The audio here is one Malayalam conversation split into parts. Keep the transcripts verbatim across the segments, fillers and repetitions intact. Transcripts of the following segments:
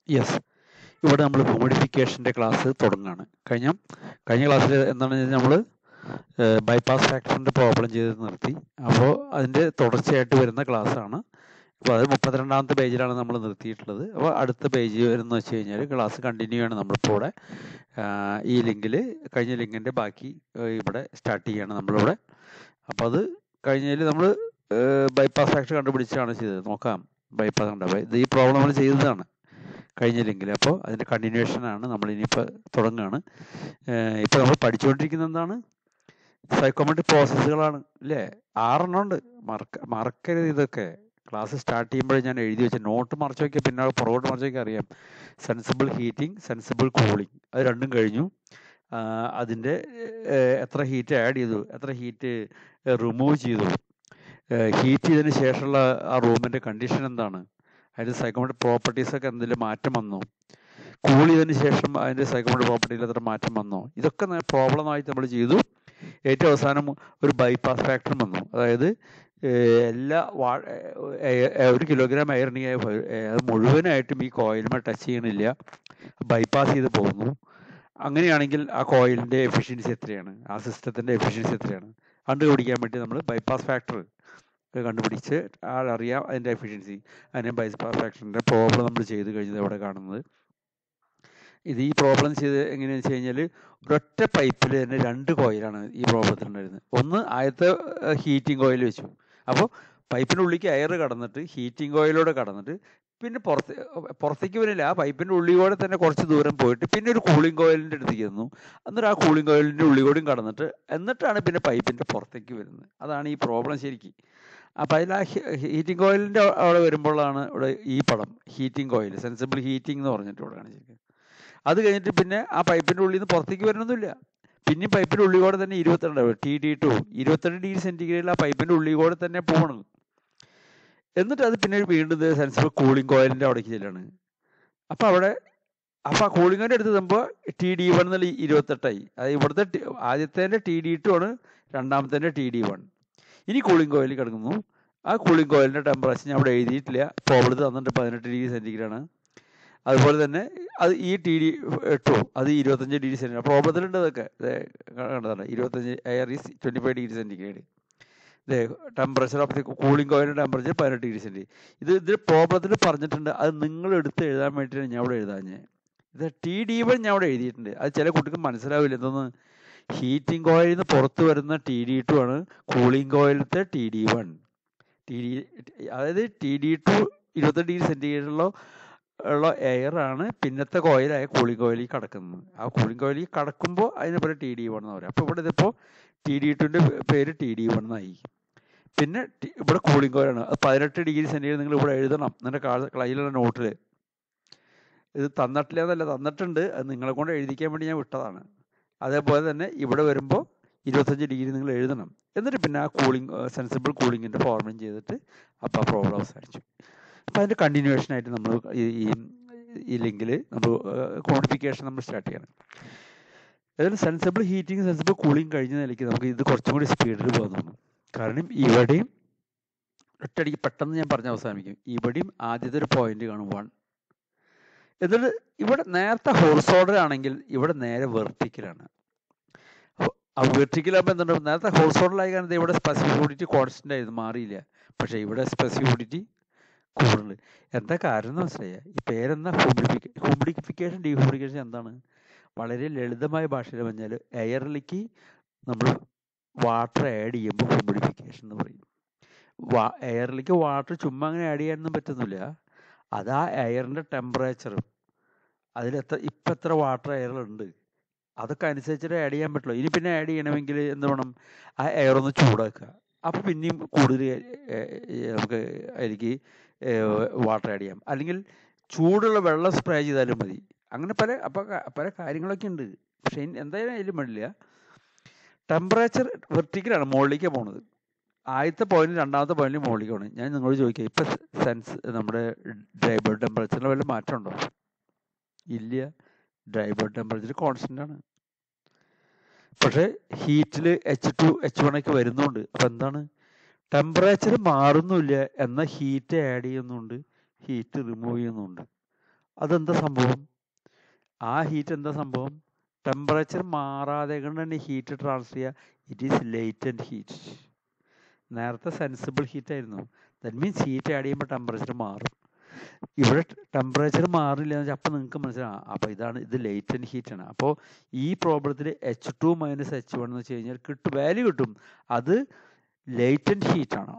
യെസ്, ഇവിടെ നമ്മൾ ഹ്യൂമിഡിഫിക്കേഷൻ്റെ ക്ലാസ് തുടങ്ങുകയാണ്. കഴിഞ്ഞ കഴിഞ്ഞ ക്ലാസ്സിൽ എന്താണെന്ന് വെച്ചാൽ നമ്മൾ ബൈപ്പാസ് ഫാക്ടറിൻ്റെ പ്രോബ്ലം ചെയ്ത് നിർത്തി. അപ്പോൾ അതിൻ്റെ തുടർച്ചയായിട്ട് വരുന്ന ക്ലാസ്സാണ്. അപ്പോൾ അത് മുപ്പത്തിരണ്ടാമത്തെ പേജിലാണ് നമ്മൾ നിർത്തിയിട്ടുള്ളത്. അപ്പോൾ അടുത്ത പേജ് വരുന്ന വെച്ച് കഴിഞ്ഞാൽ ക്ലാസ് കണ്ടിന്യൂ ആണ്. നമ്മളിപ്പോൾ ഇവിടെ ഈ ലിങ്കിൽ കഴിഞ്ഞ ലിങ്കിൻ്റെ ബാക്കി ഇവിടെ സ്റ്റാർട്ട് ചെയ്യുകയാണ് നമ്മളിവിടെ. അപ്പോൾ അത് കഴിഞ്ഞതിൽ നമ്മൾ ബൈപ്പാസ് ഫാക്ടർ കണ്ടുപിടിച്ചാണ് ചെയ്തത്. നോക്കാം, ബൈപ്പാസ് കണ്ട ഇത് ഈ പ്രോബ്ലം നമ്മൾ ചെയ്തതാണ് കഴിഞ്ഞ ലിങ്കിൽ. അപ്പോൾ അതിൻ്റെ കണ്ടിന്യൂഷനാണ് നമ്മൾ ഇനിയിപ്പോൾ തുടങ്ങുകയാണ്. ഇപ്പോൾ നമ്മൾ പഠിച്ചുകൊണ്ടിരിക്കുന്നത് എന്താണ്? സൈക്കോമെട്രിക് പ്രോസസ്സുകളാണ് അല്ലേ? ആറെണ്ണം ഉണ്ട്. മറക്ക മറക്കരുത് ഇതൊക്കെ. ക്ലാസ് സ്റ്റാർട്ട് ചെയ്യുമ്പോഴേ ഞാൻ എഴുതി വെച്ച നോട്ട് മറച്ചു വയ്ക്കുക, പിന്നെ പുറകോട്ട് മറച്ചു വയ്ക്കുക. അറിയാം, സെൻസിബിൾ ഹീറ്റിംഗ്, സെൻസിബിൾ കൂളിംഗ്, അത് രണ്ടും കഴിഞ്ഞു. അതിൻ്റെ എത്ര ഹീറ്റ് ആഡ് ചെയ്തു, എത്ര ഹീറ്റ് റിമൂവ് ചെയ്തു, ഹീറ്റ് ചെയ്തതിന് ശേഷമുള്ള ആ റൂമിൻ്റെ കണ്ടീഷൻ എന്താണ്, അതിൻ്റെ സൈക്കോമെട്രിക് പ്രോപ്പർട്ടീസൊക്കെ എന്തെങ്കിലും മാറ്റം വന്നോ, കൂൾ ചെയ്തതിന് ശേഷം അതിൻ്റെ സൈക്കോമെട്രിക് പ്രോപ്പർട്ടിയിൽ എത്ര മാറ്റം വന്നോ, ഇതൊക്കെ പ്രോബ്ലമായിട്ട് നമ്മൾ ചെയ്തു. ഏറ്റവും അവസാനം ഒരു ബൈപ്പാസ് ഫാക്ടറും വന്നു. അതായത് എല്ലാ വാ ഒരു കിലോഗ്രാം എയറിനെയായ അത് മുഴുവനായിട്ടും ഈ കോയിലുമേ ടച്ച് ചെയ്യണില്ല, ബൈപ്പാസ് ചെയ്ത് പോകുന്നു. അങ്ങനെയാണെങ്കിൽ ആ കോയിലിൻ്റെ എഫിഷ്യൻസി എത്രയാണ്, ആ സിസ്റ്റത്തിൻ്റെ എഫിഷ്യൻസി എത്രയാണ് കണ്ടുപിടിക്കാൻ വേണ്ടി നമ്മൾ ബൈപ്പാസ് ഫാക്ടർ കണ്ടുപിടിച്ച് ആളറിയാം അതിൻ്റെ എഫിഷ്യൻസി. അതിനെ ബൈപ്പാസ് ഫാക്ടറിൻ്റെ പ്രോബ്ലം നമ്മൾ ചെയ്ത് കഴിഞ്ഞത് ഇവിടെ കാണുന്നത്. ഇത് ഈ പ്രോബ്ലം ചെയ്ത് എങ്ങനെയാണെന്ന് വെച്ച് കഴിഞ്ഞാൽ ഒരൊറ്റ പൈപ്പിൽ തന്നെ രണ്ട് കോയിലാണ് ഈ പ്രോബ്ലത്തിലുണ്ടായിരുന്നത്. ഒന്ന് ആദ്യത്തെ ഹീറ്റിംഗ് കോയിൽ വെച്ചു. അപ്പോൾ പൈപ്പിൻ്റെ ഉള്ളിലേക്ക് എയർ കടന്നിട്ട് ഹീറ്റിംഗ് കോയിലൂടെ കടന്നിട്ട് പിന്നെ പുറത്ത് പുറത്തേക്ക് വരില്ല, ആ പൈപ്പിൻ്റെ ഉള്ളിലൂടെ തന്നെ കുറച്ച് ദൂരം പോയിട്ട് പിന്നെ ഒരു കൂളിംഗ് കോയിലിൻ്റെ അടുത്തേക്ക് വന്നു. എന്നിട്ട് ആ കൂളിംഗ് കോയിലിൻ്റെ ഉള്ളിലൂടെയും കടന്നിട്ട് എന്നിട്ടാണ് പിന്നെ പൈപ്പിൻ്റെ പുറത്തേക്ക് വരുന്നത്. അതാണ് ഈ പ്രോബ്ലം ശരിക്കും. അപ്പോൾ അതിൽ ആ ഹീറ്റിംഗ് കോയിലിൻ്റെ അവിടെ വരുമ്പോഴാണ് ഇവിടെ ഈ പടം ഹീറ്റിംഗ് കോയിൽ, സെൻസിബിൾ ഹീറ്റിംഗ് എന്ന് പറഞ്ഞിട്ട് ഇവിടെ കാണിച്ചിരിക്കുന്നത്. അത് കഴിഞ്ഞിട്ട് പിന്നെ ആ പൈപ്പിൻ്റെ ഉള്ളിൽ നിന്ന് പുറത്തേക്ക് വരണമൊന്നുമില്ല, പിന്നെയും പൈപ്പിൻ്റെ ഉള്ളിൽ കൂടെ തന്നെ ഇരുപത്തിരണ്ട് ടി ഡി ടു ഇരുപത്തിരണ്ട് ഡിഗ്രി സെൻറ്റിഗ്രേഡിൽ ആ പൈപ്പിൻ്റെ ഉള്ളിൽ കൂടെ തന്നെ പോകണം. എന്നിട്ട് അത് പിന്നെ വീണ്ടും സെൻസിബിൾ കൂളിംഗ് കോയിലിൻ്റെ അവിടേക്ക് ചെല്ലാണ്. അപ്പോൾ അവിടെ അപ്പോൾ ആ കൂളിംഗ് കോയിലിൻ്റെ അടുത്ത് എത്തുമ്പോൾ ടി ഡി വൺ എന്നുള്ള ഇരുപത്തെട്ടായി. അത് ഇവിടുത്തെ ആദ്യത്തേൻ്റെ ടി ഡി ടു ആണ്, രണ്ടാമത്തേൻ്റെ ടി ഡി വൺ. ഇനി കൂളിംഗ് കോയിൽ കിടക്കുന്നു. ആ കൂളിംഗ് കോയിലിൻ്റെ ടെമ്പറേച്ചർ ഞാൻ അവിടെ എഴുതിയിട്ടില്ല, പ്രോബ്ലത്തിൽ തന്നിട്ട് പതിനെട്ട് ഡിഗ്രി സെൻറ്റിഗ്രേഡാണ്. അതുപോലെ തന്നെ അത് ഈ ടി ഡി ടു അത് ഇരുപത്തഞ്ച് ഡിഗ്രി സെൻറ്റിഗ്രേഡ് പ്രോബ്ലത്തിലുണ്ട്. അതൊക്കെ കണ്ടതാണ്, ഇരുപത്തഞ്ച് air is twenty five degree centigrade. ഇതേ ടെമ്പറേച്ചർ ഓഫ് ദി കൂളിംഗ് കോയിലിൻ്റെ ടെമ്പറേച്ചർ പതിനെട്ട് ഡിഗ്രി സെൻറ്റിഗ്രേഡ്. ഇത് ഇതിൽ പ്രോബ്ലത്തിൽ പറഞ്ഞിട്ടുണ്ട്. അത് നിങ്ങൾ എടുത്ത് എഴുതാൻ വേണ്ടിയിട്ടാണ് ഞാൻ അവിടെ എഴുതാൻ. ഞാൻ ഇത് ടി ഡി വൺ ഞാൻ അവിടെ എഴുതിയിട്ടുണ്ട്. അത് ചില കുട്ടിക്ക് മനസ്സിലാവില്ല. എന്തോന്ന്, ഹീറ്റിംഗ് കോയിലിൽ നിന്ന് പുറത്ത് വരുന്ന ടി ഡി ടു ആണ് കൂളിംഗ് കോയിലത്തെ T D one. T D അതായത് ടി ഡി ടു ഇരുപത്തെട്ട് ഡിഗ്രി സെൻറ്റിഗ്രേഡിലുള്ള ഉള്ള എയറാണ് പിന്നത്തെ കോയിലായ കൂളിംഗ് കോയിലിൽ കിടക്കുന്നത്. ആ കൂളിംഗ് കോയിലിൽ കിടക്കുമ്പോൾ അതിന് പോലെ ടി ഡി വൺ എന്ന് പറയാം. അപ്പോൾ ഇവിടെ ഇതിപ്പോൾ ടി ഡി ടുവിൻ്റെ പേര് ടി ഡി വൺ എന്നായി. പിന്നെ ഇവിടെ കൂളിംഗ് കോയിലാണ്. അത് പതിനെട്ട് ഡിഗ്രി സെൻറ്റിഗ്രേഡ് നിങ്ങൾ ഇവിടെ എഴുതണം നിങ്ങളുടെ കയ്യിലുള്ള നോട്ടിൽ. ഇത് തന്നിട്ടില്ല എന്നല്ല, തന്നിട്ടുണ്ട്, അത് നിങ്ങളെ കൊണ്ട് എഴുതിക്കാൻ വേണ്ടി ഞാൻ വിട്ടതാണ്. അതേപോലെ തന്നെ ഇവിടെ വരുമ്പോൾ ഇരുപത്തഞ്ച് ഡിഗ്രി നിങ്ങൾ എഴുതണം. എന്നിട്ട് പിന്നെ ആ കൂളിംഗ് സെൻസിബിൾ കൂളിങ്ങിൻ്റെ ഫോർമുലയും ചെയ്തിട്ട് അപ്പോൾ ആ പ്രോബ്ലം അവസാനിച്ചു. അപ്പോൾ അതിൻ്റെ കണ്ടിന്യൂഷനായിട്ട് നമ്മൾ ഈ ഈ ലിങ്കിൽ നമ്മൾ ക്വാണ്ടിഫിക്കേഷൻ നമ്മൾ സ്റ്റാർട്ട് ചെയ്യണം. അതായത് സെൻസിബിൾ ഹീറ്റിംഗ്, സെൻസിബിൾ കൂളിംഗ് കഴിഞ്ഞ നിലയ്ക്ക് നമുക്ക് ഇത് കുറച്ചും കൂടി സ്പീഡിൽ പോകാൻ തോന്നും. കാരണം ഇവിടെയും ഒറ്റയടിക്ക് പെട്ടെന്ന് ഞാൻ പറഞ്ഞ് അവസാനിക്കും. ഇവിടെയും ആദ്യത്തെ ഒരു പോയിന്റ് കാണും വൺ. എന്നിട്ട് ഇവിടെ നേരത്തെ ഹോറിസോണ്ടൽ ആണെങ്കിൽ ഇവിടെ നേരെ വെർട്ടിക്കലാണ്. അപ്പോൾ വെർട്ടിക്കലാകുമ്പോൾ എന്തുണ്ടാവും, നേരത്തെ ഹോറിസോണ്ടൽ ആയി കാരണം ഇവിടെ സ്പെസിഫിസിറ്റി കോൺസ്റ്റൻ്റ് ആയിരുന്നു, മാറിയില്ല. പക്ഷേ ഇവിടെ സ്പെസിഫിസിറ്റി കൂടുതൽ. എന്താ കാരണം എന്ന് മനസ്സിലായ? ഈ പേരെന്താ, ഹ്യൂമിഡിഫിക്കേ ഹ്യൂമിഡിഫിക്കേഷൻ ഡീഹ്യൂമിഡിഫിക്കേഷൻ എന്താണ്? വളരെ ലളിതമായ ഭാഷയിൽ പറഞ്ഞാൽ എയറിലേക്ക് നമ്മൾ വാട്ടർ ആഡ് ചെയ്യുമ്പോൾ ഹ്യൂമിഡിഫിക്കേഷൻ എന്ന് പറയും. വാ എയറിലേക്ക് വാട്ടർ ചുമ്മാ അങ്ങനെ ആഡ് ചെയ്യാനൊന്നും പറ്റുന്നില്ല. അത് ആ എയറിൻ്റെ ടെമ്പറേച്ചറും അതിലെത്ര ഇപ്പം എത്ര വാട്ടർ എയറിലുണ്ട് അതൊക്കെ അനുസരിച്ചിട്ട് ആഡ് ചെയ്യാൻ പറ്റുള്ളൂ. ഇനി പിന്നെ ആഡ് ചെയ്യണമെങ്കിൽ എന്ത് വേണം, ആ എയർ ഒന്ന് ചൂടാക്കുക. അപ്പോൾ പിന്നെയും കൂടുതൽ നമുക്ക് അതിലേക്ക് വാട്ടർ ആഡ് ചെയ്യാം. അല്ലെങ്കിൽ ചൂടുള്ള വെള്ളം സ്പ്രേ ചെയ്താലും മതി. അങ്ങനെ പല അപ്പോൾ പല കാര്യങ്ങളൊക്കെ ഉണ്ട്. പക്ഷേ എന്തായാലും അതിലും വേണ്ടില്ല. ടെമ്പറേച്ചർ വെർട്ടിക്കലാണ്, മുകളിലേക്ക് പോണത്. ആദ്യത്തെ പോയിന്റ് രണ്ടാമത്തെ പോയിന്റിൽ മുകളിലേക്ക് പോകണം. ഞാൻ നിങ്ങളോട് ചോദിക്കാം, ഇപ്പം സെൻസ് നമ്മുടെ ഡ്രൈ ബൾബ് ടെമ്പറേച്ചറിൽ വല്ല മാറ്റം ഉണ്ടോ? ഇല്ല, ഡ്രൈ ബൾബ് ടെമ്പറേച്ചർ കോൺസ്റ്റൻ്റ് ആണ്. പക്ഷേ ഹീറ്റിൽ എച്ച് ടു എച്ച് വൺ ഒക്കെ വരുന്നുണ്ട്. അപ്പം എന്താണ്, ടെമ്പറേച്ചർ മാറുന്നില്ല, എന്നാൽ ഹീറ്റ് ആഡ് ചെയ്യുന്നുണ്ട്, ഹീറ്റ് റിമൂവ് ചെയ്യുന്നുണ്ട്. അതെന്താ സംഭവം? ആ ഹീറ്റ് എന്താ സംഭവം? ടെമ്പറേച്ചർ മാറാതെ കൊണ്ട് തന്നെ ഹീറ്റ് ട്രാൻസ്ഫർ ചെയ്യുക. It is latent heat. നേരത്തെ സെൻസിബിൾ ഹീറ്റ് ആയിരുന്നു. ദാറ്റ് മീൻസ് ഹീറ്റ് ആഡ് ചെയ്യുമ്പോൾ ടെമ്പറേച്ചർ മാറും. ഇവിടെ ടെമ്പറേച്ചർ മാറില്ല എന്ന് വെച്ചാൽ അപ്പം നിങ്ങൾക്ക് മനസ്സിലാവും, അപ്പോൾ ഇതാണ് ഇത് ലേറ്റൻറ്റ് ഹീറ്റാണ്. അപ്പോൾ ഈ പ്രോബ്ലത്തിൽ H two minus H one എന്ന് വെച്ച് കഴിഞ്ഞാൽ കിട്ടും, വാല്യൂ കിട്ടും. അത് ലേറ്റൻറ്റ് ഹീറ്റാണോ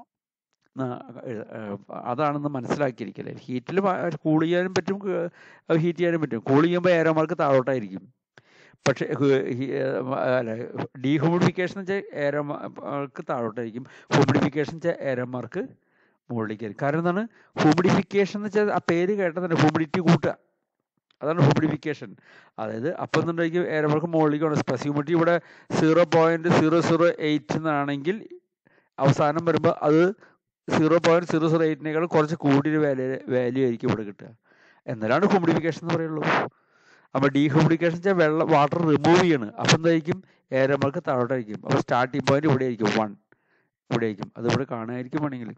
അതാണെന്ന് മനസ്സിലാക്കിയിരിക്കല്ലേ. ഹീറ്റിൽ കൂൾ ചെയ്യാനും പറ്റും, ഹീറ്റ് ചെയ്യാനും പറ്റും. കൂൾ ചെയ്യുമ്പോൾ ഏരോ മാർക്ക് താഴോട്ടായിരിക്കും. പക്ഷേ അല്ല, ഡീഹ്യൂമിഡിഫിക്കേഷൻ വെച്ചാൽ ഏരോ മാർക്ക് താഴോട്ടായിരിക്കും, ഹ്യൂമിഡിഫിക്കേഷൻ വെച്ചാൽ ഏരോ മാർക്ക് മുകളിലേക്കായിരിക്കും. കാരണം എന്താണ്? ഹ്യൂമിഡിഫിക്കേഷൻ എന്ന് വെച്ചാൽ ആ പേര് കേട്ടാൽ തന്നെ ഹ്യൂമിഡിറ്റി കൂട്ടുക, അതാണ് ഹ്യൂമിഡിഫിക്കേഷൻ. അതായത് അപ്പം എന്നുണ്ടെങ്കിൽ ഏരോ മാർക്ക് മുകളിലേക്കാണ്. സ്പെസ് ഹ്യൂമിഡിറ്റി ഇവിടെ zero point zero zero eight എന്നാണെങ്കിൽ അവസാനം വരുമ്പോൾ അത് സീറോ പോയിൻറ്റ് സീറോ സീറോ എയ്റ്റിനേക്കാൾ കുറച്ച് കൂടിയൊരു വാല്യൂ വാല്യൂ ആയിരിക്കും ഇവിടെ കിട്ടുക. എന്നാലാണ് ഹ്യൂമിഡിഫിക്കേഷൻ എന്ന് പറയുള്ളൂ. അപ്പോൾ ഡീഹ്യൂമിഡിഫിക്കേഷൻ വെച്ചാൽ വെള്ളം വാട്ടർ റിമൂവ് ചെയ്യാണ്. അപ്പം എന്തായിരിക്കും? ഏരോ മാർക്ക് താഴോട്ടായിരിക്കും. അപ്പോൾ സ്റ്റാർട്ടിങ് പോയിന്റ് ഇവിടെ ആയിരിക്കും, വൺ ഇവിടെ ആയിരിക്കും. അതിവിടെ കാണുമായിരിക്കും വേണമെങ്കിൽ.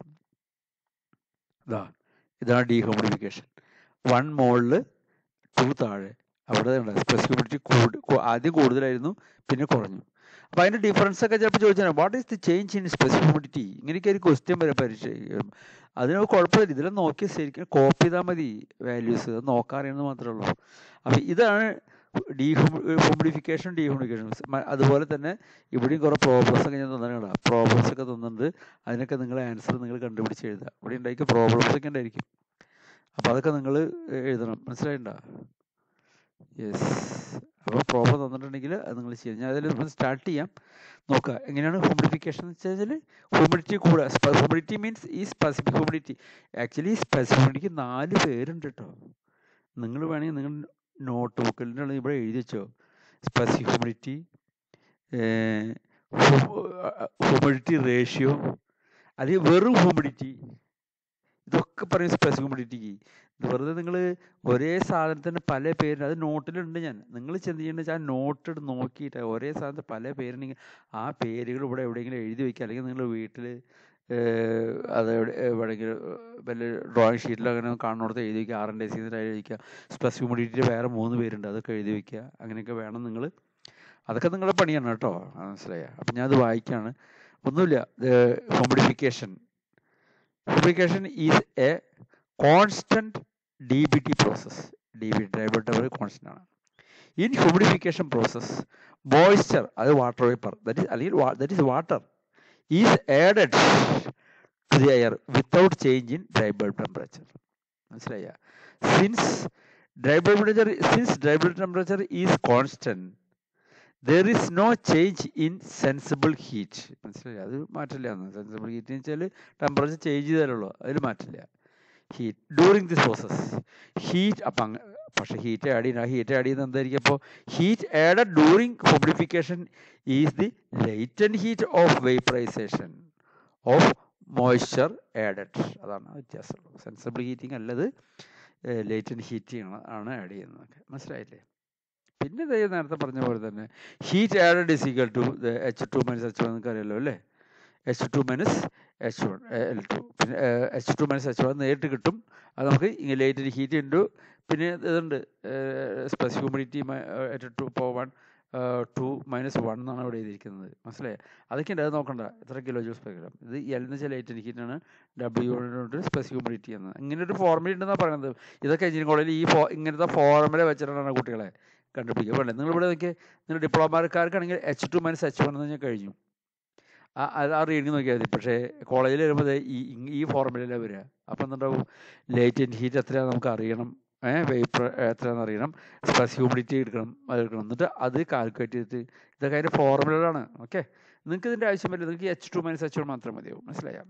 ഇതാ ഇതാണ് ഡീഹ്യൂമിഡിഫിക്കേഷൻ. വൺ മുകളിൽ ടു താഴെ. അവിടെ സ്പെസ് ഹ്യൂമിഡിറ്റി കൂടി ആദ്യം കൂടുതലായിരുന്നു, പിന്നെ കുറഞ്ഞു. അപ്പോൾ അതിൻ്റെ ഡിഫറൻസ് ഒക്കെ ചിലപ്പോൾ ചോദിച്ചാൽ what is the change in spec humidity, ഇങ്ങനെയൊക്കെ ഒരു ക്വസ്റ്റ്യൻ വരെ പരീക്ഷ. അതിന് കുഴപ്പമില്ല, ഇതിലും നോക്കി ശരിക്കും കോപ്പി ചെയ്താൽ മതി വാല്യൂസ്, അത് നോക്കാൻ അറിയുന്നത് മാത്രമേ ഉള്ളൂ. അപ്പോൾ ഇതാണ് ഡീഹ്യൂമിഡിഫിക്കേഷൻ ഡീഹ്യൂമിഡിഫിക്കേഷൻ. അതുപോലെ തന്നെ ഇവിടെയും കുറേ പ്രോബ്ലംസ് ഒക്കെ ഞാൻ തന്നിട്ടുണ്ട്. പ്രോബ്ലംസ് ഒക്കെ തന്നിട്ടുണ്ട്, അതിനൊക്കെ നിങ്ങൾ ആൻസർ നിങ്ങൾ കണ്ടുപിടിച്ച് എഴുതുക. ഇവിടെ ഉണ്ടായിരിക്കും പ്രോബ്ലംസ് ഒക്കെ ഉണ്ടായിരിക്കും, അപ്പോൾ അതൊക്കെ നിങ്ങൾ എഴുതണം. മനസ്സിലായിണ്ടോ? യെസ്. അപ്പോൾ പ്രോബ്ലം തന്നിട്ടുണ്ടെങ്കിൽ അത് നിങ്ങൾ ചെയ്യാം. ഞാൻ അതിൽ സ്റ്റാർട്ട് ചെയ്യാം. നോക്കുക എങ്ങനെയാണ് ഹ്യൂമിഡിഫിക്കേഷൻ എന്ന് വെച്ച് കഴിഞ്ഞാൽ ഹ്യൂമിഡിറ്റി കൂടുക. ഹ്യൂമിഡിറ്റി മീൻസ് ഈ സ്പെസിഫിക് ഹ്യൂമിഡിറ്റി. ആക്ച്വലി സ്പെസിഫിക് ഹ്യൂമിഡിറ്റിക്ക് നാല് പേരുണ്ട് കേട്ടോ. നിങ്ങൾ വേണമെങ്കിൽ നിങ്ങൾ നോട്ട് ബുക്കിൽ ഇവിടെ എഴുതി വെച്ചോ. സ്പെസിഫിക് ഹ്യൂമിഡിറ്റി, ഹ്യൂമിഡിറ്റി റേഷ്യോ, അല്ലെങ്കിൽ വെറും ഹ്യൂമിഡിറ്റി, ഇതൊക്കെ പറയും സ്പെസിഫിക് ഹ്യൂമിഡിറ്റിക്ക്. വെറുതെ നിങ്ങൾ ഒരേ സാധനത്തിന് പല പേരുണ്ട്, അത് നോട്ടിലുണ്ട്. ഞാൻ നിങ്ങൾ ചെന്ന് ചെയ്യേണ്ടത് വെച്ചാൽ ആ നോട്ട് നോക്കിയിട്ട് ഒരേ സാധനത്തിന് പല പേരുണ്ടെങ്കിൽ ആ പേരുകൾ ഇവിടെ എവിടെയെങ്കിലും എഴുതി വയ്ക്കുക. അല്ലെങ്കിൽ നിങ്ങൾ വീട്ടിൽ അത് എവിടെയെങ്കിലും വല്ല ഡ്രോയിങ് ഷീറ്റിൽ അങ്ങനെ കാണുന്നിടത്ത് എഴുതി വയ്ക്കുക. ആർ എൻ ഡി സിന്ന് എഴുതി വയ്ക്കുക. സ്പെസിഫിക് ഹ്യൂമിഡിറ്റി വേറെ മൂന്ന് പേരുണ്ട്, അതൊക്കെ എഴുതി വയ്ക്കുക. അങ്ങനെയൊക്കെ വേണം നിങ്ങൾ. അതൊക്കെ നിങ്ങളുടെ പണിയാണ് കേട്ടോ, മനസ്സിലായ? അപ്പം ഞാനത് വായിക്കുകയാണ്. ഒന്നുമില്ല. Humidification Humidification is a constant D B T process. D B T dry bulb constant ആണ്. In humidification process, moisture, that is water vapor, that is that is water, is added to the air without change in dry bulb temperature. മനസ്സിലായ? Since dry bulb temperature since dry bulb temperature is constant, there is no change in sensible heat. മനസ്സിലായി? അത് മാറ്റില്ല. സെൻസിബിൾ ഹീറ്റ് എന്ന് വെച്ചാൽ ടെമ്പറേച്ചർ ചേഞ്ച് ചെയ്താലുള്ളൂ, അതിൽ മാറ്റില്ല. Heat during this process heat അപ്പം അങ്ങ് പക്ഷേ ഹീറ്റ് ആഡ് ചെയ്യുന്ന ഹീറ്റ് ആഡ് ചെയ്യുന്നത് എന്തായിരിക്കും? അപ്പോൾ heat added during humidification is the latent heat of vaporisation of moisture added. അതാണ് വ്യത്യാസം. സെൻസിബിൾ ഹീറ്റിംഗ് അല്ലത് ലേറ്റൻറ്റ് ഹീറ്റിംഗ് ആണ് ആഡ് ചെയ്യുന്നത്. മനസ്സിലായില്ലേ? പിന്നെ നേരത്തെ പറഞ്ഞ പോലെ തന്നെ heat added is equal to H two minus H one നിങ്ങൾക്ക് അറിയാലോ അല്ലേ? H two minus H one L two. പിന്നെ H two minus H one നേരിട്ട് കിട്ടും. അത് നമുക്ക് ലേറ്റൻറ്റ് ഹീറ്റ് ഉണ്ട്. പിന്നെ ഇതുണ്ട് specific humidity H two power one two minus one എന്നാണ് ഇവിടെ എഴുതിയിരിക്കുന്നത്. മനസ്സിലായി? അതൊക്കെ ഉണ്ട്, അത് നോക്കണ്ട. എത്ര കിലോ ജൂൾസ് പെർ ഗ്രാം. ഇത് എൽ എന്ന് വെച്ചാൽ ലേറ്റൻറ്റ് ഹീറ്റാണ്, ഡബ്ല്യു കൊണ്ട് സ്പെസിഫിക് ഹ്യൂമിഡിറ്റി എന്ന്. ഇങ്ങനെ ഒരു ഫോർമുല ഉണ്ടെന്നാണ് പറയുന്നത്. ഇതൊക്കെ എഞ്ചിനീയറിംഗ് കോളേജിൽ ഈ ഫോ ഇങ്ങനത്തെ ഫോർമുല വെച്ചിട്ടാണ് കുട്ടികളെ കണ്ടുപിടിക്കുക. വേണ്ടേ? നിങ്ങളിവിടെ നോക്കിയാൽ നിങ്ങൾ ഡിപ്ലോമാക്കാർക്കാണെങ്കിൽ H two minus H one എന്ന് പറഞ്ഞാൽ കഴിഞ്ഞു. ആ ആ റീഡിങ് നോക്കിയാൽ മതി. പക്ഷേ കോളേജിൽ വരുമ്പോൾ ഈ ഈ ഫോർമുലയിലാണ് വരിക. അപ്പം എന്തുണ്ടാവും? ലേറ്റൻറ്റ് ഹീറ്റ് എത്രയാണെന്ന് നമുക്ക് അറിയണം, ഏഹ് വേപ്പർ എത്രയാണെന്ന് അറിയണം, സ്പെസിഫിക് ഹ്യൂമിഡിറ്റി എടുക്കണം, അത് എടുക്കണം. എന്നിട്ട് അത് കാൽക്കുലേറ്റ് ചെയ്തിട്ട് ഇതൊക്കെ അതിൻ്റെ ഫോർമുലകളാണ്. ഓക്കെ, നിങ്ങൾക്ക് ഇതിൻ്റെ ആവശ്യം വരില്ല. നിങ്ങൾക്ക് H two minus H one മാത്രം മതിയാവും. മനസ്സിലായോ?